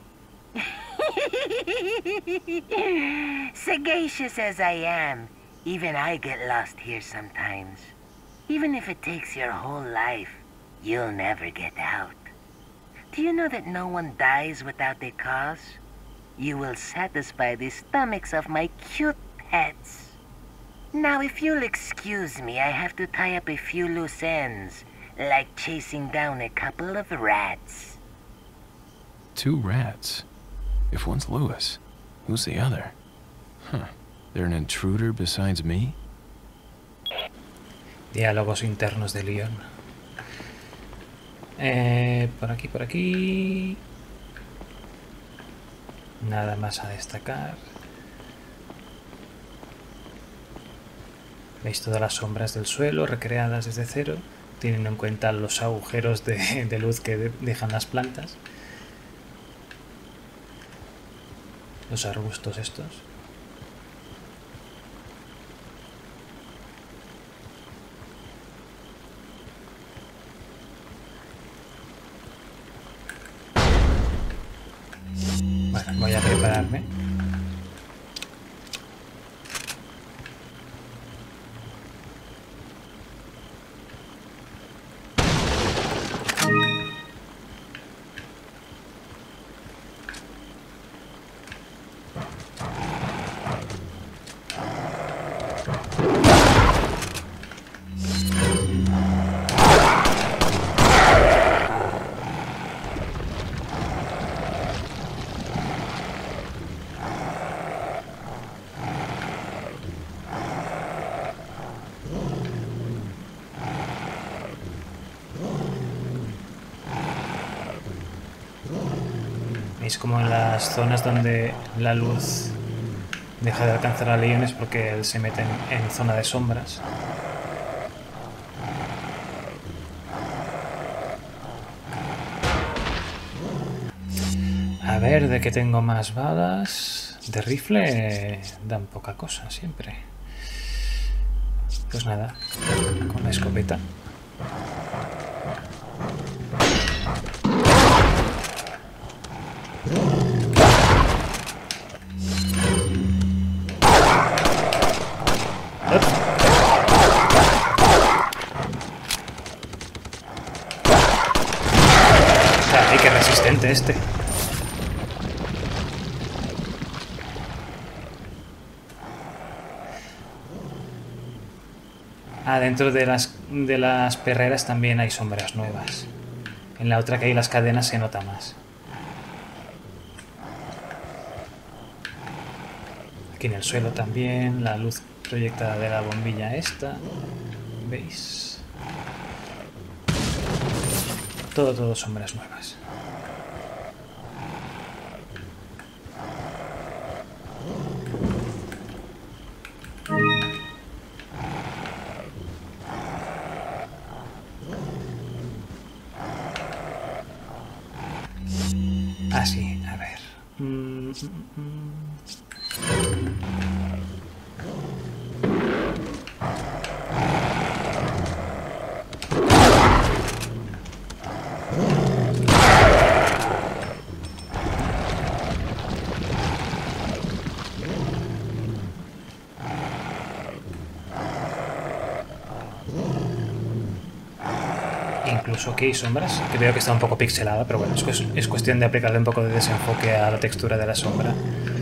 Sagacious as I am, even I get lost here sometimes. Even if it takes your whole life, you'll never get out. Do you know that no one dies without a cause? You will satisfy the stomachs of my cute pets. Now, if you'll excuse me, I have to tie up a few loose ends, like chasing down a couple of rats. Two rats? If one's Lewis, who's the other? Huh. They're an intruder besides me? Diálogos internos de Leon. Eh, por aquí, por aquí. Nada más a destacar. Veis todas las sombras del suelo recreadas desde cero, teniendo en cuenta los agujeros de, de luz que de, dejan las plantas. Los arbustos estos. Bueno, voy a prepararme. Es como en las zonas donde la luz deja de alcanzar a Leon es porque él se mete en, en zona de sombras. A ver, ¿de qué tengo más balas? De rifle dan poca cosa siempre. Pues nada, con la escopeta. ¡Ay, qué resistente este! Ah, dentro de las, de las perreras también hay sombras nuevas. En la otra que hay las cadenas se nota más. Aquí en el suelo también, la luz proyectada de la bombilla esta. ¿Veis? Todo, todo sombras nuevas. Así, a ver. Mm, mm, mm. Incluso aquí hay sombras, que veo que está un poco pixelada, pero bueno, es, es cuestión de aplicarle un poco de desenfoque a la textura de la sombra.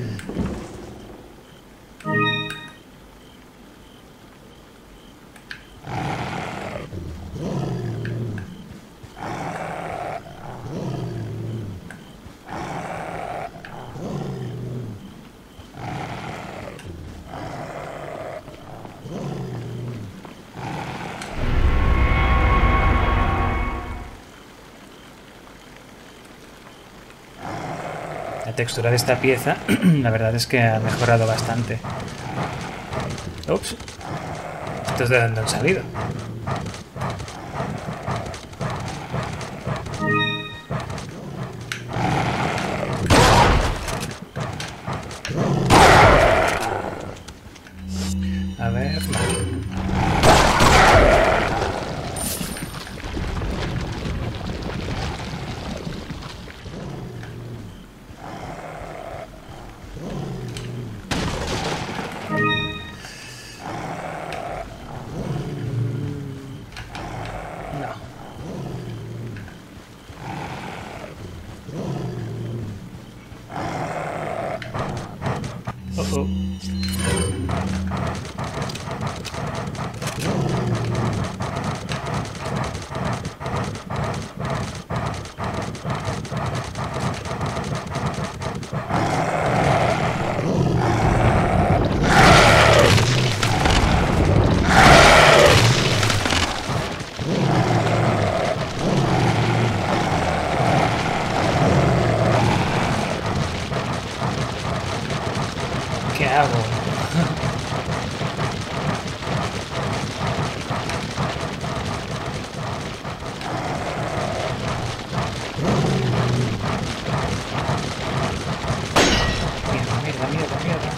La textura de esta pieza, la verdad es que ha mejorado bastante. Ups. ¿Esto es de dónde han salido? oh, oh. ¿Qué hago? Mierda, mierda, mierda, mierda.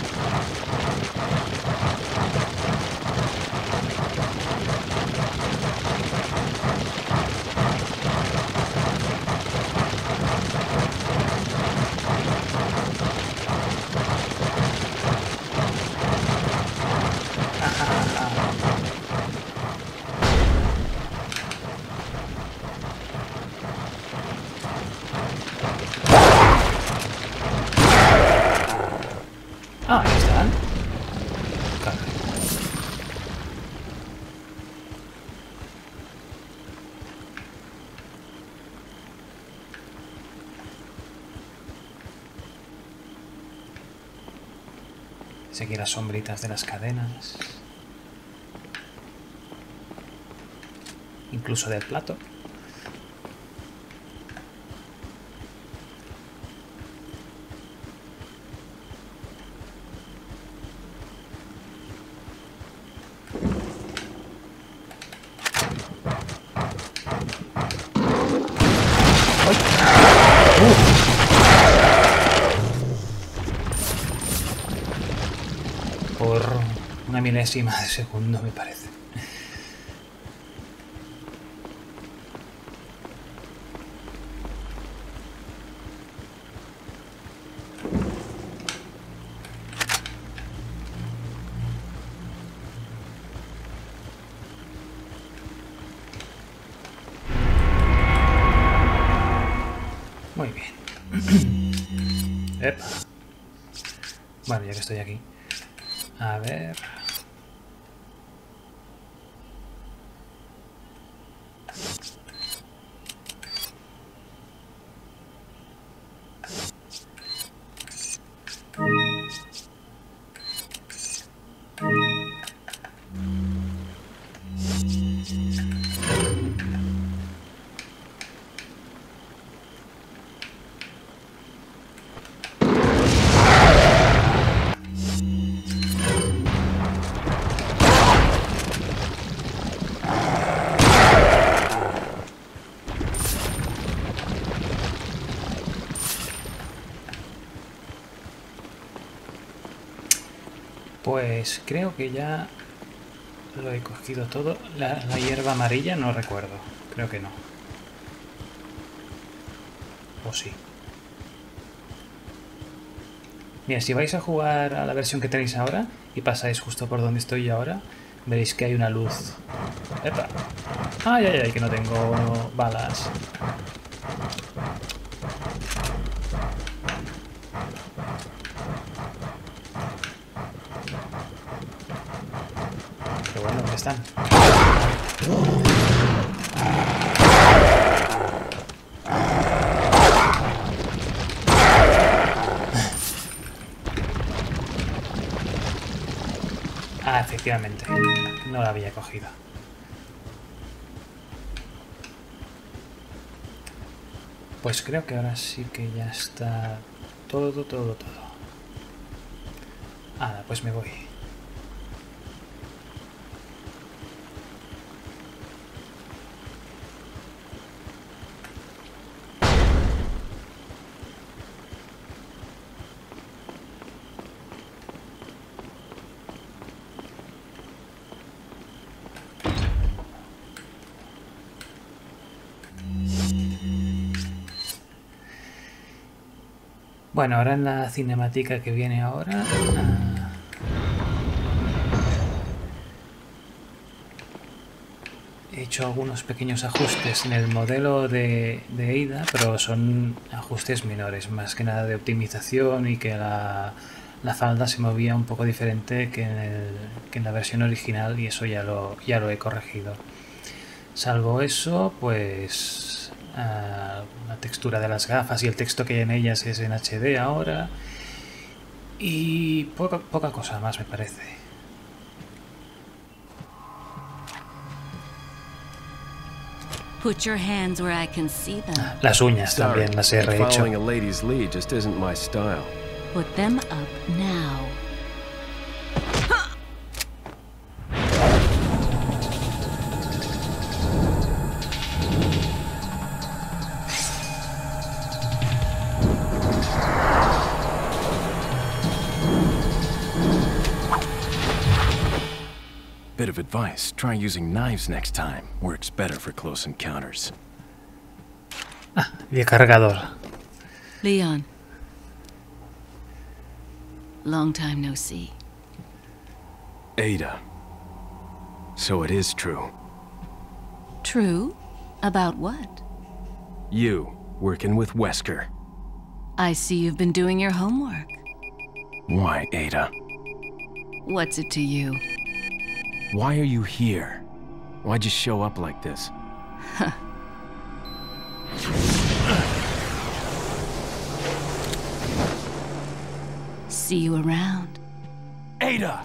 Ah, ahí están. Caray. Seguir las sombritas de las cadenas. Incluso del plato. Por una milésima de segundo, me parece. Muy bien. Epa. Bueno, ya que estoy aquí. A ver... Pues creo que ya lo he cogido todo. La, la hierba amarilla no recuerdo. Creo que no. O sí. Mira, si vais a jugar a la versión que tenéis ahora y pasáis justo por donde estoy yo ahora, veréis que hay una luz. ¡Epa! ¡Ay, ay, ay! Que no tengo balas. Pero bueno, ¿dónde están? Ah, efectivamente. No la había cogido. Pues creo que ahora sí que ya está todo, todo, todo. Ah, pues me voy. Bueno, ahora en la cinemática que viene ahora... Uh, he hecho algunos pequeños ajustes en el modelo de, de Ada, pero son ajustes menores, más que nada de optimización y que la, la falda se movía un poco diferente que en, el, que en la versión original, y eso ya lo, ya lo he corregido. Salvo eso, pues uh, la textura de las gafas y el texto que hay en ellas es en H D ahora, y poca, poca cosa más me parece. Put your hands where I can see them. Las uñas también las he rehecho. Following a lady's lead just isn't my style. Put them up now. Bit of advice, try using knives next time. Works better for close encounters. Ah, y el cargador. Leon. Long time no see. Ada. So it is true. True? About what? You, working with Wesker. I see you've been doing your homework. Why, Ada? What's it to you? Why are you here? Why'd you show up like this? See you around. Ada!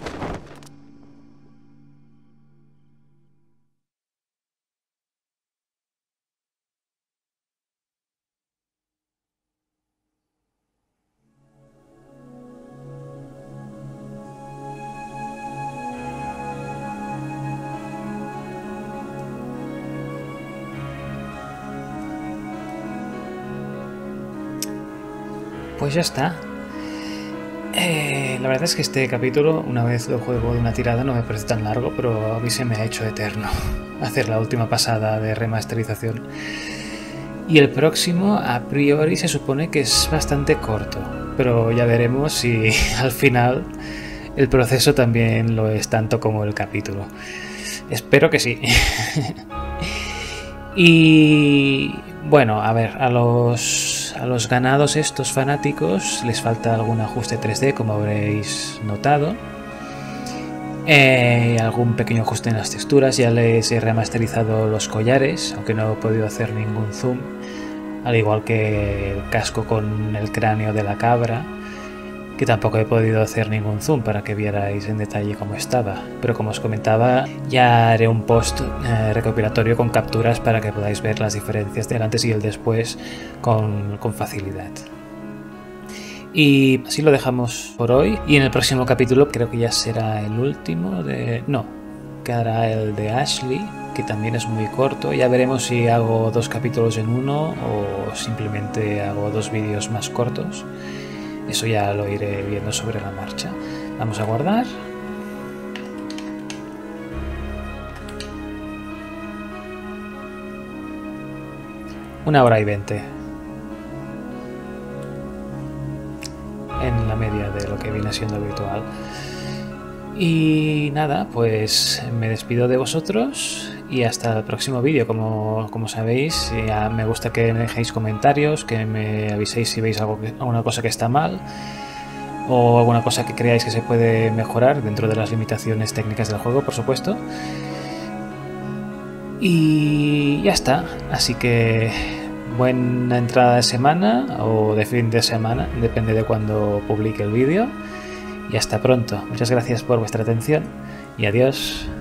Pues ya está. Eh, la verdad es que este capítulo, una vez lo juego de una tirada, no me parece tan largo, pero a mí se me ha hecho eterno hacer la última pasada de remasterización. Y el próximo, a priori, se supone que es bastante corto, pero ya veremos si al final el proceso también lo es tanto como el capítulo. Espero que sí. Y bueno, a ver, a los, a los ganados estos fanáticos les falta algún ajuste tres D, como habréis notado. Eh, algún pequeño ajuste en las texturas. Ya les he remasterizado los collares, aunque no he podido hacer ningún zoom. Al igual que el casco con el cráneo de la cabra, que tampoco he podido hacer ningún zoom para que vierais en detalle cómo estaba. Pero como os comentaba, ya haré un post eh, recopilatorio con capturas para que podáis ver las diferencias del antes y el después con, con facilidad. Y así lo dejamos por hoy. Y en el próximo capítulo creo que ya será el último de... No, quedará el de Ashley, que también es muy corto. Ya veremos si hago dos capítulos en uno o simplemente hago dos vídeos más cortos. Eso ya lo iré viendo sobre la marcha. Vamos a guardar. Una hora y veinte. En la media de lo que viene siendo habitual. Y nada, pues me despido de vosotros y hasta el próximo vídeo. Como, como sabéis, ya me gusta que me dejéis comentarios, que me aviséis si veis algo que, alguna cosa que está mal o alguna cosa que creáis que se puede mejorar dentro de las limitaciones técnicas del juego, por supuesto. Y ya está, así que buena entrada de semana o de fin de semana, depende de cuando publique el vídeo. Y hasta pronto. Muchas gracias por vuestra atención y adiós.